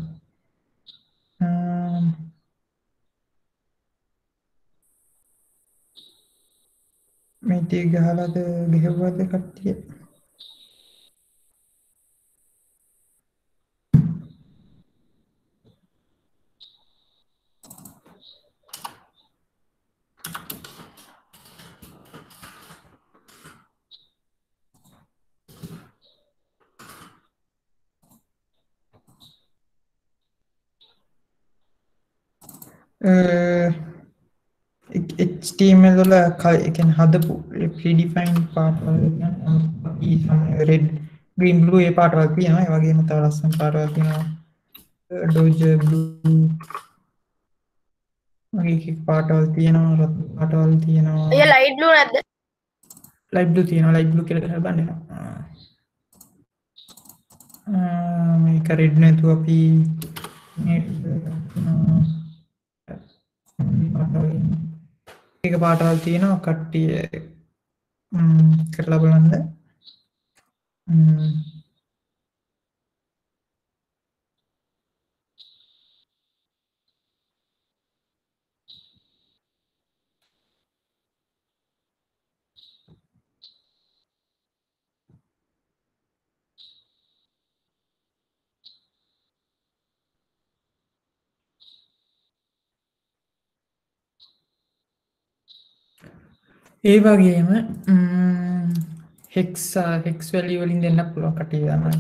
මේ ටික ගහලාද ගෙහුවද කට්ටිය? HTML වල ඒ කියන්නේ හදපු predefined පාටවල කියන්නේ red green blue ඒ පාටවල් තියෙනවා. ඒ වගේම තව ලස්සන පාටවල් තියෙනවා. doja blue වගේ පාටවල් තියෙනවා. රත් පාටවල් තියෙනවා. අයියා ලයිට් බ්ලූ නැද්ද? light blue තියෙනවා. light blue කියලා ගහලා බලන්න. මේක red නැතුව අපි එක පාටවල් තියෙනවා කට්ටිය කරලා බලන්න. ඒ වගේම hex value වලින් දෙන්න පුළුවන් කට්ටිය දන්නවා.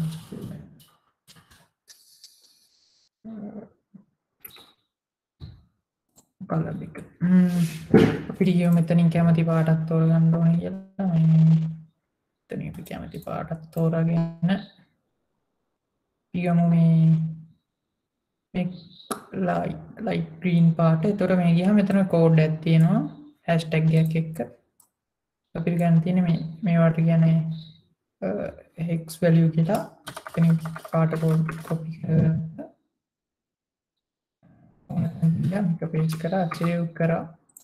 color එක. අපිට කියමු මෙතනින් කැමති පාටක් තෝරගන්න ඕනේ කියලා. මෙතනින් අපි කැමති පාටක් තෝරාගෙන කියමු මේ light green පාට. ඒතකොට මේ ගියාම මෙතන code එකක් තියෙනවා. hashtag එකක් එක්ක අපිට ගන්න තියෙන්නේ මේවට කියන්නේ hex value කියලා. එතනින් පාට copy කරලා මේක paste කරා save කරා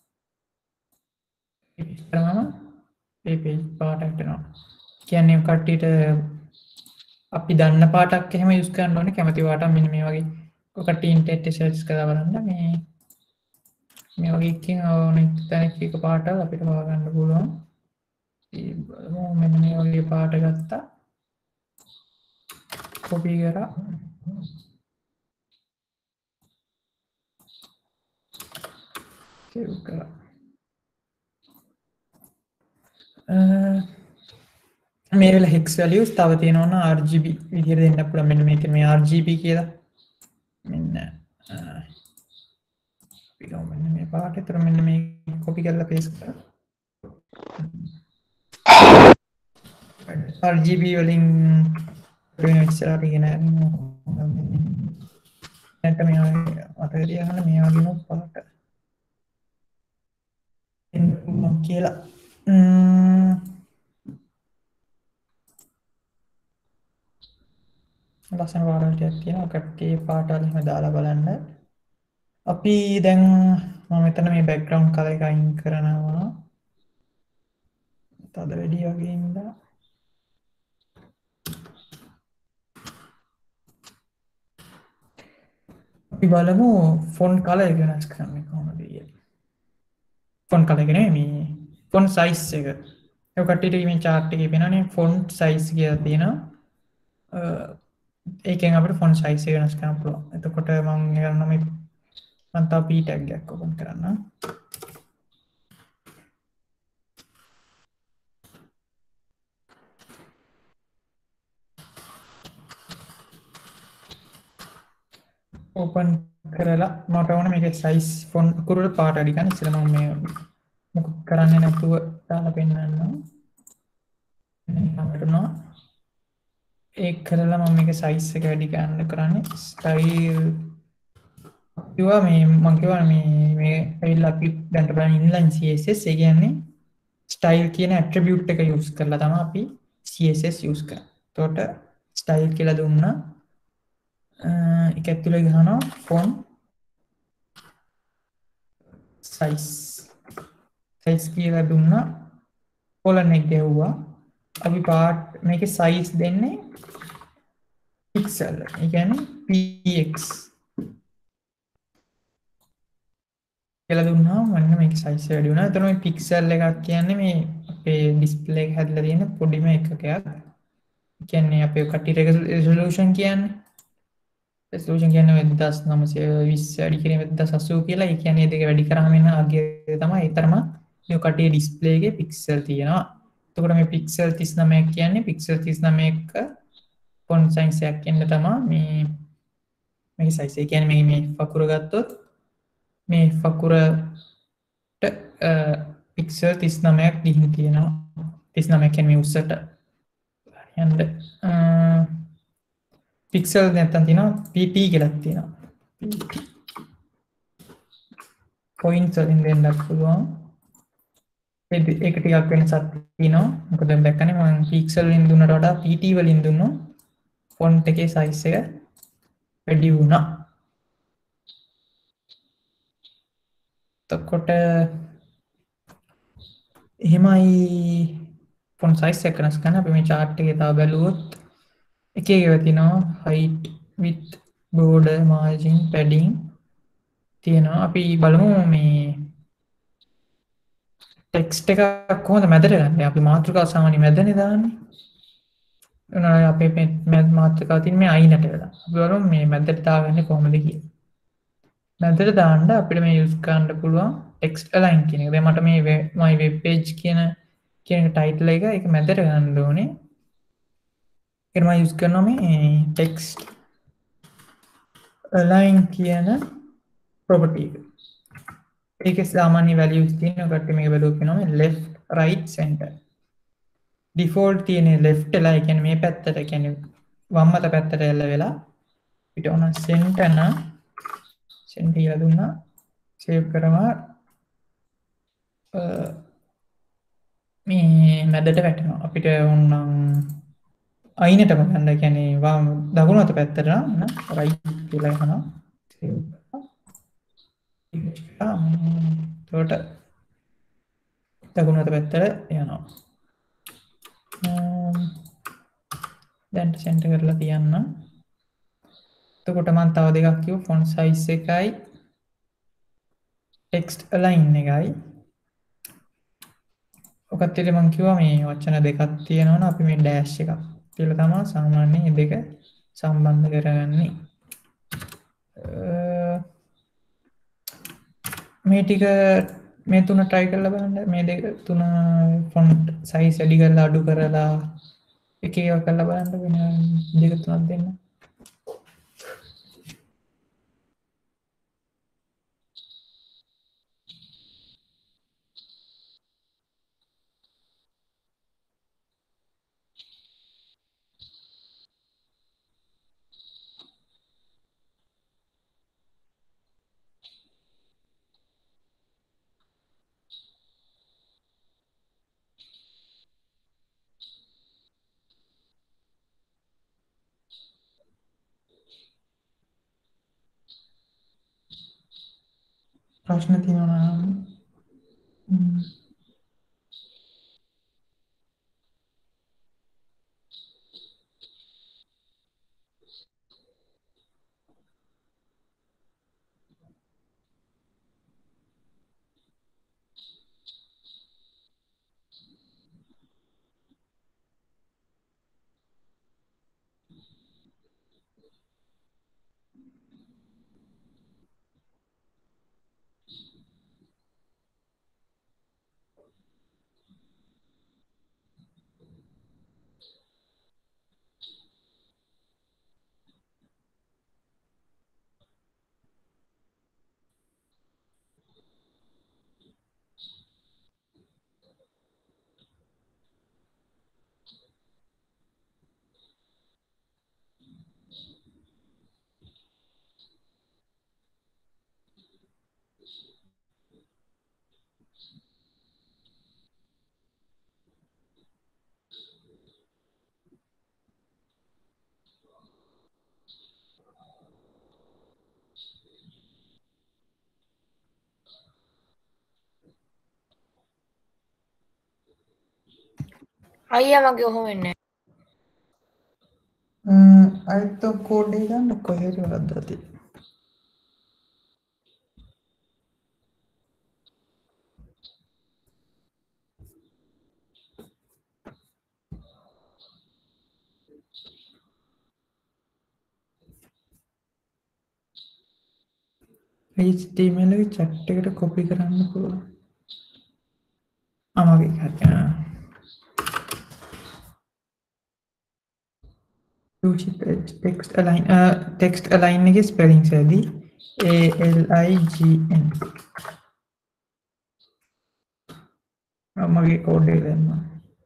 මේ page පාටකට යනවා. කියන්නේ කට්ටියට අපි දන්න පාටක් එහෙම use කරන්න ඕනේ. කැමති පාටක් මෙන්න මේ වගේ කට්ටිය ඉන්ටර්නෙට් එකේ search කරලා බලන්න මේ වගේ එකකින් ඕනෙක් තැනක එක පාටක් අපිට හොයාගන්න පුළුවන්. මෙන්න මේ වගේ පාට ගත්තා. copy කරා. save කරා. මේ වෙලාව hex values තව තියෙනවා නම් RGB විදිහට දෙන්න පුළුවන්. මෙන්න මේක මේ RGB කියලා. මෙන්න මෙන්න මේ පාට විතර මෙන්න මේ copy කරලා paste කරා. RGB වලින් වෙන ඉස්සරහට ගෙන නැත්නම් මේ අතේදී අහන මේ වගේම පාට එන්න කියලා. ලස්සන පාටවල් ටිකක් තියෙනවා. කට්ටිය පාටවල් එහෙම දාලා බලන්න. අපි දැන් මම මෙතන මේ background color එක අයින් කරනවා. තද වැඩි වගේ ඉඳලා අපි බලමු font color එක වෙනස් කරන්න කොහොමද කියලා. font color එක නෙමෙයි මේ font size එක. ඒක කට්ටියට මේ chart එකේ පේනවනේ font size කියලා තියෙනවා. ඒකෙන් අපිට font size එක වෙනස් කරන්න පුළුවන්. එතකොට මම කරනවා මේ මම තව p tag එකක් open කරන්න. open කරලා මට ඕන මේකේ size font කුරුල පාට අඩි ගන්න. ඉතින් මම මේ මොකක් කරන්නේ නැතුව දාලා පෙන්නන්නම්. අපිටනවා ඒක කරලා මම මේක size එක වැඩි ගන්න කරන්නේ style කිව්වා මේ මම කිව්වා මේ ඇවිල්ලා අපි දැන් බලන්න inline css ඒ කියන්නේ style කියන attribute එක use කරලා තමයි අපි css use කරන්නේ. එතකොට style කියලා දුන්නා. ඒක ඇතුලේ ගහනවා font size size කියලා දුන්නා කොලන් එක ගැහුවා අපි පාට් මේකේ size දෙන්නේ pixel ඒ කියන්නේ px කියලා දුන්නාම මන්න මේක size වැඩි වුණා. එතන මේ pixel එකක් කියන්නේ මේ අපේ display එක හැදලා තියෙන පොඩිම එකකයක්. කියන්නේ අපේ කටි resolution කියන්නේ resolution කියන්නේ 1920 වැඩි කිරීම 1080 කියලා. ඒ කියන්නේ දෙක වැඩි කරාම එන අගය තමයි ඒතරම මේ කටි display එකේ pixel තියෙනවා. එතකොට මේ pixel 39ක් කියන්නේ pixel 39ක font size එකක් කියන්න තමයි මේ size. ඒ කියන්නේ මේ වකුර ගත්තොත් මේ වකුරට pixel 39ක් ගිහින් තියෙනවා. 39 කියන්නේ මේ උසට and pixel නැත්තම් තියෙනවා pp කියලා තියෙනවා. points වලින් දෙන්නත් පුළුවන්. ඒක ටිකක් වෙනසක් තියෙනවා. මොකද දැක්කනේ මම pixel වලින් දුන්නට වඩා pt වලින් දුන්නොත් font එකේ size එක වැඩි වුණා. එතකොට එහෙමයි font size එක වෙනස් කරන්න අපි මේ chart එකේ තව බැලුවොත් එක එක තියෙනවා height width border margin padding තියෙනවා. අපි බලමු මේ text එක කොහොමද මැදට ගන්න. අපි මාතෘකාව සාමාන්‍ය මැදනේ දාන්නේ. උනා අපේ මේ මාතෘකාව තියෙන මේ අයිනට වෙලා. අපි බලමු මේ මැදට දාගන්නේ කොහොමද කියලා. මැදට දාන්න අපිට මේ use කරන්න පුළුවන් text align කියන එක. දැන් මට මේ my web page කියන title එක ඒක මැදට ගන්න ඕනේ. ඒකට මම use කරනවා මේ text align කියන property එක. ඒකේ සාමාන්‍ය values තියෙනවා. කට මේක බැලුවොත් වෙනවා මේ left right center. default තියෙන left එලා ඒ කියන්නේ මේ පැත්තට කියන්නේ වම් අත පැත්තට එල්ල වෙලා ඊට ඕන center නම් center කියලා දුන්නා save කරනවා මේ මැදට වැටෙනවා. අපිට ඕනනම් අයිනටම ගන්න කියන්නේ වම් දකුණු අත පැත්තට නම් right කියලා යනවා. එතකොට දකුණු අත පැත්තට යනවා. දැන් center කරලා තියන්න. එතකොට මම තව දෙකක් කිව්ව font size එකයි text align එකයි. ඔකත් ඉතින් මම කිව්වා මේ වචන දෙකක් තියෙනවනේ අපි මේ dash එකක් කියලා තමයි සාමාන්‍යයෙන් මේ දෙක සම්බන්ධ කරගන්නේ. මේ ටික මේ තුන try කරලා බලන්න. මේ දෙක තුන font size වැඩි කරලා අඩු කරලා එක එක කරලා බලන්න වෙන දෙක තුනක් දෙන්න. ප්‍රශ්න තියෙනවා නම් අයියා මගේ ඔහොම වෙන්නේ අයිත කෝඩ් එක ගන්න කොහේ හරි වරද්දලා තියෙනවා. HTML එක chat එකට copy කරන්න පුළුවන්. මගේ හරි. text align එකේ spellings ඇදී ALIGN. මගේ code එක දෙන්න.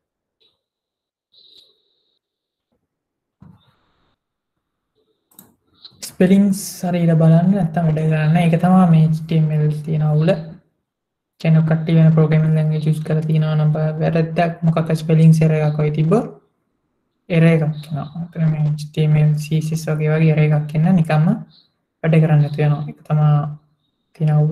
ස්පෙලිංස් හරියට බලන්න නැත්තම් වැඩ කරන්න. ඒක තමයි මේ HTML තියෙන අවුල. කෙනෙක් කට්ටිය වෙන programming language use කරලා තියෙනවා නම් වැරද්දක් මොකක් ස්පෙලිංස් error එකක් වගේ තිබ්බොත් error එකක් එනවා. අතන මේ HTML CSS වගේ error එකක් එන්න නිකම්ම වැඩ කරන්න නැතු වෙනවා. ඒක තමයි තියෙන අවුල.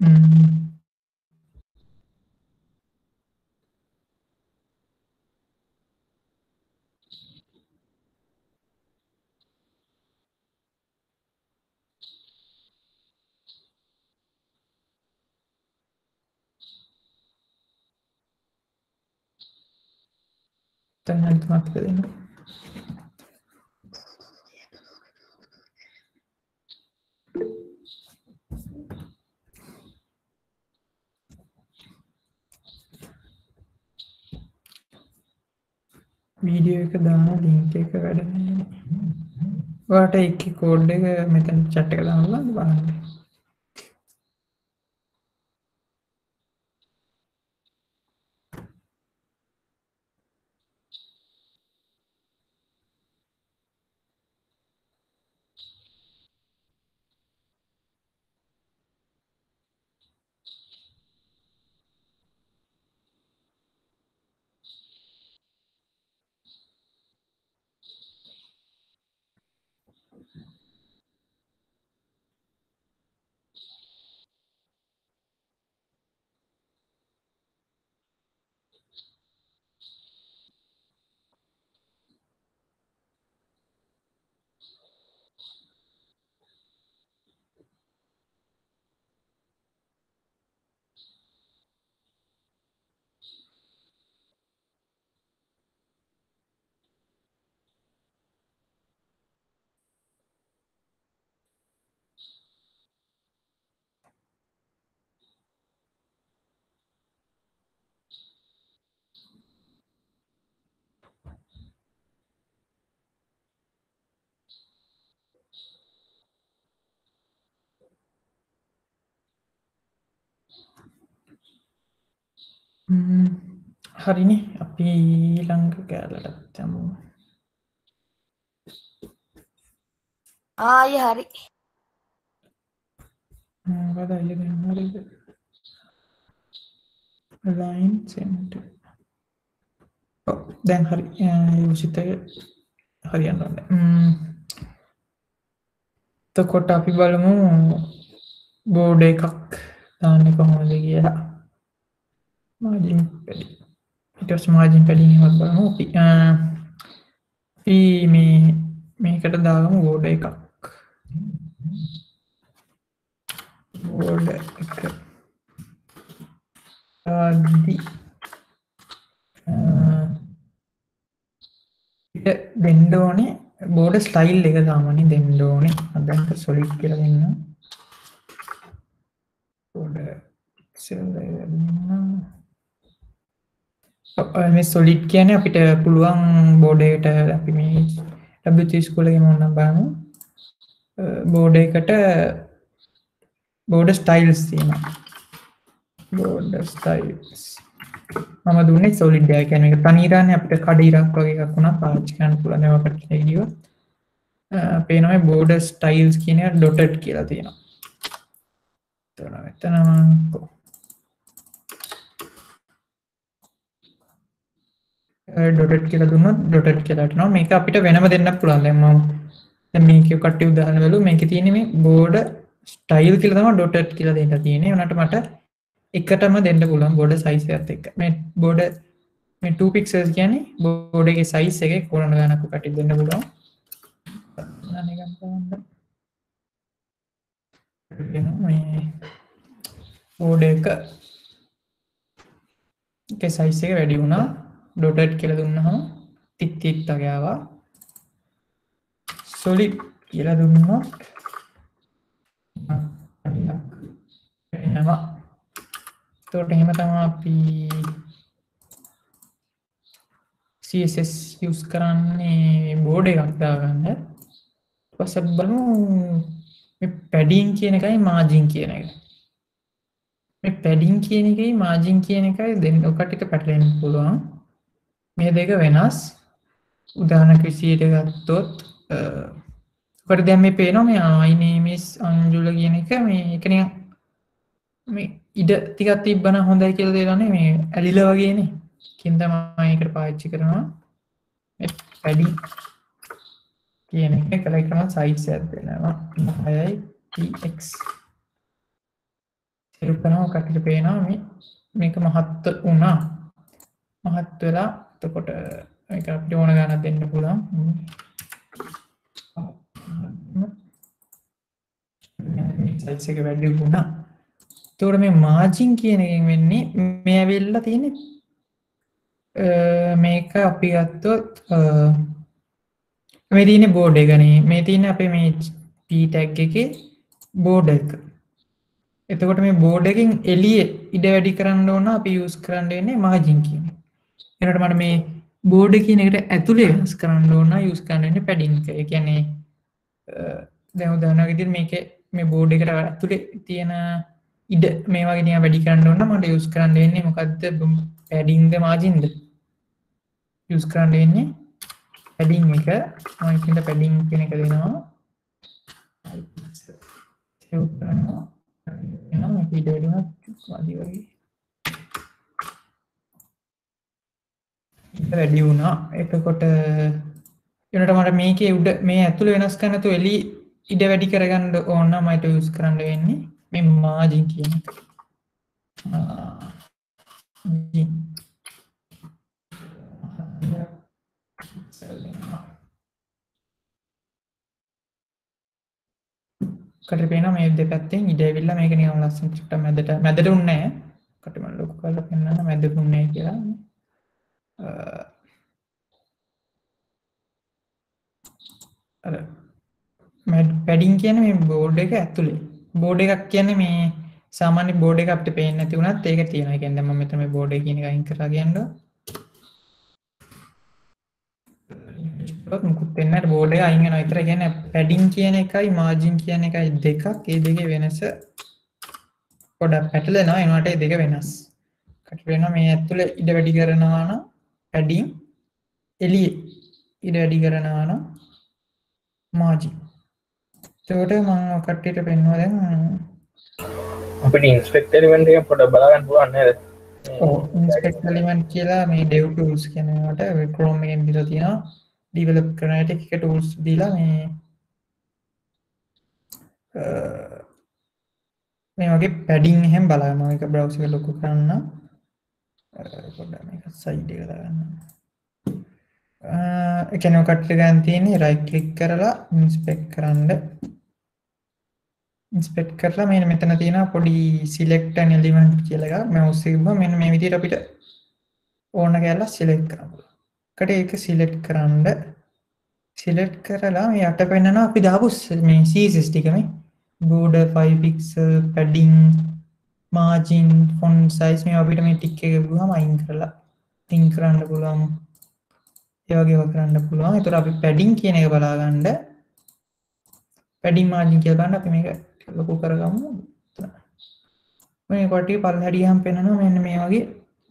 Tengah mati ke ini. Video එක දාන link එක වැඩ නැහැ. ඔයාට ඒකේ code එක මෙතන chat එක දාන්න බලන්න. හරිනේ අපි ඊළඟ කැලලට යමු. ආයේ හරි. මොකද ඊළඟ line center. දැන් හරි යුසිත හරියන්න ඕනේ. එතකොට අපි බලමු බෝඩ් එකක් දාන්නේ කොහොමද කියලා. margin padding. ඊට පස්සේ margin padding එකක් බලමු. අපි මේකට දාගමු බෝඩ් එකක්. බෝඩ් එක දෙන්න ඕනේ බෝඩ් ස්ටයිල් එක සාමාන්‍යයෙන් දෙන්න ඕනේ. අදට solid කියලා දෙන්න. බෝඩ් සෙල් එක මේ solid කියන්නේ අපිට පුළුවන් බෝඩ් එකට අපි මේ W3 ස්කූල් එකේ මොනවා බලමු. බෝඩ් එකට බෝඩ් ස්ටයිල්ස් තියෙනවා. බෝඩ් ස්ටයිල්ස් මම දුන්නේ solid එක කියන්නේ මේක තනියරන්නේ අපිට කඩිරක් වගේ එකක් වුණා පාවිච්චි කරන්න පුළුවන් ඒවකට කියනවා. පේනවා බෝඩ් ස්ටයිල්ස් කියන එක dotted කියලා තියෙනවා. එතන dotted කියලා දුන්නොත් dotted කියලා හිටිනවා. මේක අපිට වෙනම දෙන්න පුළුවන්. දැන් මම මේක කට්ටි උදාහරණ වල මේකේ තියෙන්නේ මේ බෝඩ් ස්ටයිල් කියලා තමයි dotted කියලා දෙන්න තියෙන්නේ. උනට මට එකටම දෙන්න පුළුවන් බෝඩ් සයිස් එකත් එක්ක. මේ බෝඩ් මේ 2 pixels කියන්නේ බෝඩ් එකේ size එකේ කොරණ ගණනක් කටි දෙන්න පුළුවන්. අනේකම් බලන්න. මේ බෝඩ් එකේ size එක වැඩි වුණා. dotted කියලා දුන්නාම ටික් ටික් වගේ ආවා. solid කියලා දුන්නොත් එනවා. එතකොට එහෙම තමයි අපි CSS use කරන්නේ බෝඩ් එකක් දාගන්න. ඊට පස්සේ බලමු මේ padding කියන එකයි margin කියන එක. මේ padding කියන එකයි margin කියන එකයි දෙන්න ඔකට පැටලෙන්න පුළුවන්. මේ දෙක වෙනස්. උදාහරණයක් විදියට ගත්තොත් ඔකට දැන් මේ පේනවා මේ I name is Anjula කියන එක මේ එක නිකන් මේ ඉඩ ටිකක් තිබ්බනම් හොඳයි කියලා දෙලානේ මේ ඇලිලා වගේනේ. කින් තමයි ඒකට පාවිච්චි කරනවා. මේ padding කියන එක කලයි කරන size එකක් දෙනවා. 6යි px ඒක කරනවා කටට පේනවා මේක මහත් වුණා. මහත් වෙලා එතකොට මේක අපිට ඕන ගණන් දෙන්න පුළුවන්. size එක වැඩි වුණා. එතකොට මේ margin කියන එකෙන් වෙන්නේ මේ ඇවිල්ලා තියෙන්නේ මේක අපි ගත්තොත් මේ තියෙන්නේ බෝඩ් එකනේ. මේ තියෙන්නේ අපේ මේ p tag එකේ බෝඩ් එක. එතකොට මේ බෝඩ් එකෙන් එළියේ ඉඩ වැඩි කරන්න ඕන අපි යූස් කරන්න වෙන්නේ margin කියන එක. එනකොට මම මේ බෝඩ් කියන එකට ඇතුලේ වෙනස් කරන්න ඕන යූස් කරන්න වෙන්නේ padding එක. ඒ කියන්නේ දැන් උදාහරණයක් විදිහට මේකේ මේ බෝඩ් එකට ඇතුලේ තියෙන ඉඩ මේ වගේ නිකන් වැඩි කරන්න ඕන නම් මට යූස් කරන්න වෙන්නේ මොකද්ද? padding ද margin ද? යූස් කරන්න වෙන්නේ padding එක. මම ඉතින් padding කියන එක දෙනවා. සේව් කරනවා. එනවා මේක ඉඩ වැඩි වුණා වැඩි වගේ. ඉඩ වැඩි වුණා. එතකොට ඊට මට මේකේ උඩ මේ ඇතුළේ වෙනස් කරන්න තු එලි ඉඩ වැඩි කරගන්න ඕන නම් මට යූස් කරන්න වෙන්නේ මේ margin කියන එක. කට පේනවා මේ දෙපැත්තෙන් ඉඩ ඇවිල්ලා මේක නිකන් ලස්සන චුට්ටක් මැදට උන්නේ නැහැ. කට මම ලොකු කරලා පෙන්නන්න මැදට උන්නේ කියලා. අර padding කියන්නේ මේ බෝඩ් එක ඇතුලේ. බෝඩ් එකක් කියන්නේ මේ සාමාන්‍ය බෝඩ් එක අපිට පේන්නේ නැති වුණත් ඒක තියෙනවා. ඒ කියන්නේ දැන් මම මෙතන මේ බෝඩ් එක කියන එක අයින් කරලා ගියනවා. මුකුත් වෙන්නේ නැහැ බෝඩ් එක අයින් වෙනවා විතර. ඒ කියන්නේ padding කියන එකයි margin කියන එකයි දෙකක්. ඒ දෙකේ වෙනස පොඩක් පැටලෙනවා. ඒනට ඒ දෙක වෙනස්. කට වෙනවා මේ ඇතුලේ ඉඩ වැඩි කරනවා නම් padding, එළියේ ඉඩ වැඩි කරනවා නම් margin. එතකොට මම කට්ටියට පෙන්වනවා දැන් අපිට inspect element එක පොඩ්ඩක් බලා ගන්න පුළුවන් නේද? ඔව් inspect element කියලා මේ dev tools කියන එකට Chrome එකෙන් දීලා තියෙනවා. develop කරන එක tools දීලා මේ වගේ padding එහෙම බලන්න. මේක browser එක ලොකු කරන්න. පොඩ්ඩක් මේක side එක දාගන්න. ඒ කියන්නේ ඔකට ගන්න තියෙන්නේ right click කරලා inspect කරන්න. inspect කරලා මෙතන තියෙනවා පොඩි select an element කියලා එකක්. mouse එක ගිහුවම මෙන්න මේ විදිහට අපිට ඕන කැලලා select කරන්න පුළුවන්. කට ඒක select කරන්න. select කරලා මේ යට පෙන්නනවා අපි දාපු මේ CSS ටික මේ border 5 pixel padding margin font size මේ අපිට මේ ටික එක ගිහුවම අයින් කරලා link කරන්න පුළුවන්. ඒ වගේම කරන්න පුළුවන්. ඒතර අපි padding කියන එක බලා ගන්න. padding margin කියලා බලන්න අපි මේක ලොකු කරගමු. මේ කොටිය පල්ලෙහාට ගියහම පෙන්නනවා මෙන්න මේ වගේ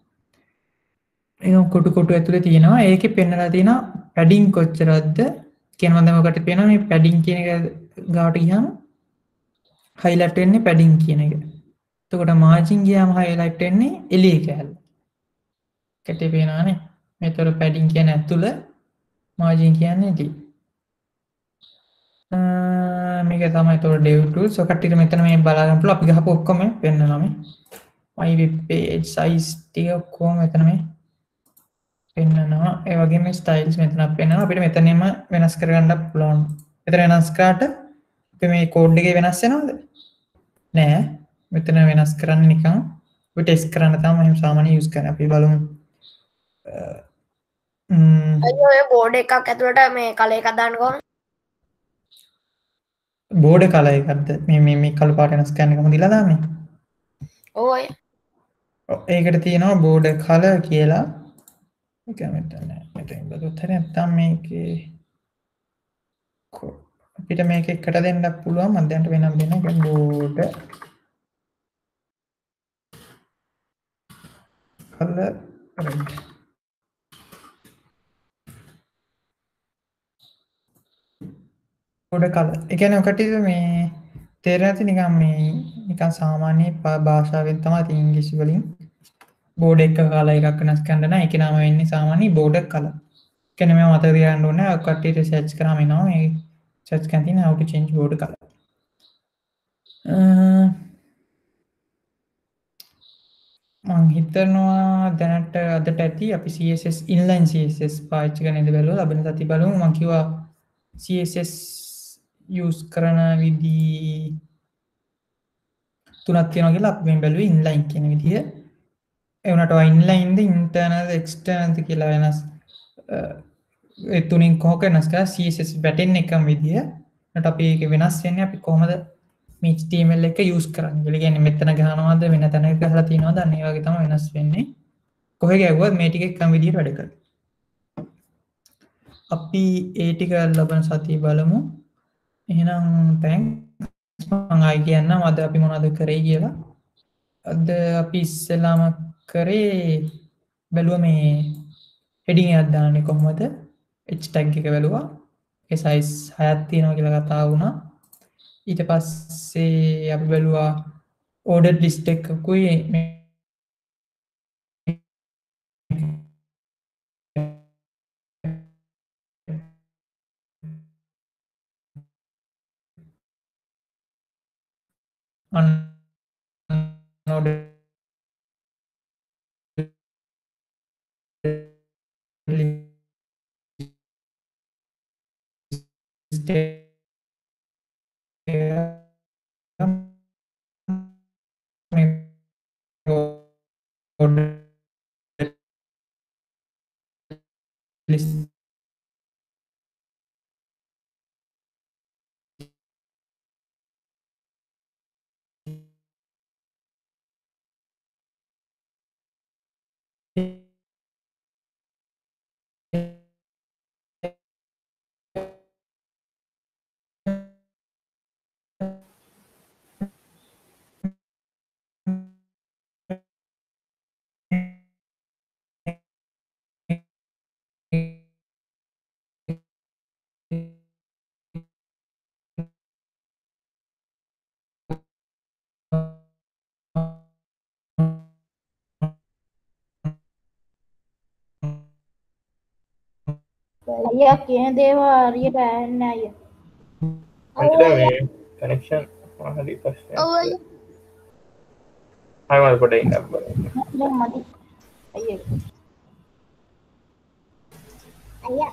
ඒක කොටු ඇතුලේ තියෙනවා. ඒකේ පෙන්නලා තියෙනවා padding කොච්චරද කියනවා. දැන් ඔකට පේනවා මේ padding කියන එක ගාවට ගියහම highlight වෙන්නේ padding කියන එක. එතකොට margin ගියාම highlight වෙන්නේ එළියේ කැලේ. කැටේ පේනවානේ. මේතර padding කියන්නේ ඇතුළ margin කියන්නේ එළිය. මේක තමයි තොර dev tools. so කට්ටියට මෙතන මේ බලා ගන්න පුළුවන්. අපි ගහපු ඔක්කොම පෙන්නනවා මේ my web page size ටික ඔක්කොම මෙතන මේ පෙන්වනවා. ඒ වගේම ස්ටයිල්ස් මෙතනක් පෙන්වනවා. අපිට මෙතනින්ම වෙනස් කරගන්න පුළුවන්. මෙතන වෙනස් කරාට අපි මේ කෝඩ් එකේ වෙනස් වෙනවද? නෑ. මෙතන වෙනස් කරන්න නිකන් අපි ටෙස්ට් කරන්න තමයි මම සාමාන්‍ය යූස් කරන්නේ. අපි බලමු. අයියෝ ඔය බෝඩ් එකක් ඇතුළට මේ කලර් එකක් දාන්න කොහොමද? බෝඩ් කලර් එකක්ද? මේ කළු පාට වෙනස් කරන්න කොහොමද කියලා දාන්නේ? ඔව් අය. ඒකට තියෙනවා බෝඩ් කලර් කියලා. ඒක මෙතන බැලුවොත් හරිය නැත්නම් මේකේ අපිට මේක එකට දෙන්නත් පුළුවන්. මම දැන්ට වෙනම දෙන්න. ඒක border color red. Border color. ඒ කියන්නේ ඔකට මේ තේරෙන්නේ නැති නිකන් මේ නිකන් සාමාන්‍ය භාෂාවෙන් තමයි තියෙන්නේ ඉංග්‍රීසි වලින් බෝඩ් එක කලර් එකක් වෙනස් කරන්න නෑ. ඒකේ නම වෙන්නේ සාමාන්‍ය බෝඩ් කලර්. කියන්නේ මම මතක තියාගන්න ඕනේ. ඔය කට්ටියට සර්ච් කරාම එනවා මේ සර්ච් කරන් තියෙන how to change board color. මම හිතනවා දැනට අදට ඇති අපි CSS inline CSS පාවිච්චි කරන ඉඳ බැලුවා. ලබන සති බලමු. මම කිව්වා CSS use කරන විදි තුනක් තියෙනවා කියලා. අපි මේ බැලුවේ inline කියන විදිය. ඒ වුණාට ඔය inline ද internal external ද කියලා වෙනස් ඒ තුنين කොහොක වෙනස් කරා CSS වැටෙන එකම විදිය. ඊට අපි ඒක වෙනස් වෙන්නේ අපි කොහොමද මේ HTML එක use කරන්නේ. ඒ කියන්නේ මෙතන ගහනවාද වෙන තැනක ගහලා තියනවාද අන්න ඒ වගේ තමයි වෙනස් වෙන්නේ. කොහේ ගැව්වත් මේ ටික එකම විදියට වැඩ කරනවා. අපි ඒ ටික ලබන සතියේ බලමු. එහෙනම් thanks. මම ආයි කියන්නම් අද අපි මොනවද කරේ කියලා. අද අපි ඉස්සෙල්ලාම කරේ බැලුවා මේ heading එකක් දාන්නේ කොහොමද? h tag එක බැලුවා. ඒ size 6ක් තියෙනවා කියලා කතා වුණා. ඊට පස්සේ අපි බැලුවා ordered list එකකුයි unordered list list අයියා කියන දේවල් හරියට ඇහෙන්නේ අයියා. අන්තිම මේ කනෙක්ෂන් හරි ප්‍රශ්නයක්. ඔව් අයියා. ආයෙ මම පොඩ්ඩක් ඉන්න බෑ. දැන් මදි. අයියා. අයියා.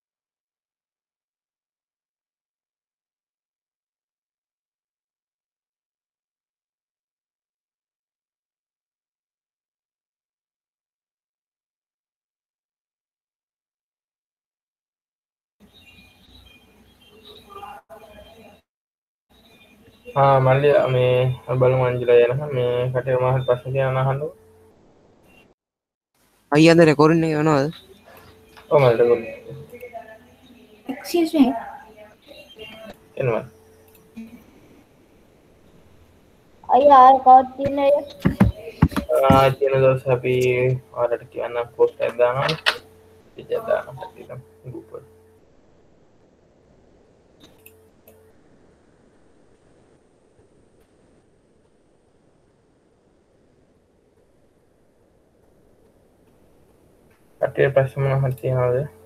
මල්ලි මේ බලමු අංජලා යනවා මේ කටේ මහත් ප්‍රශ්න තියෙනවා අහන්නකො. අයියා අද රෙකෝඩින් එක වෙනවද? ඔව් මල්ලි රෙකෝඩින්. Excuse me. එනවා. අයියා ආර කවුද තියන්නේ අයියා? තියෙන දවස් අපි ඔයාලට කියන්න පෝස්ට් එකක් දානවා. පිටේ දානවා ටිකක් ගෲප් වල. කටේ ප්‍රශ්න මොනවද තියෙනවද?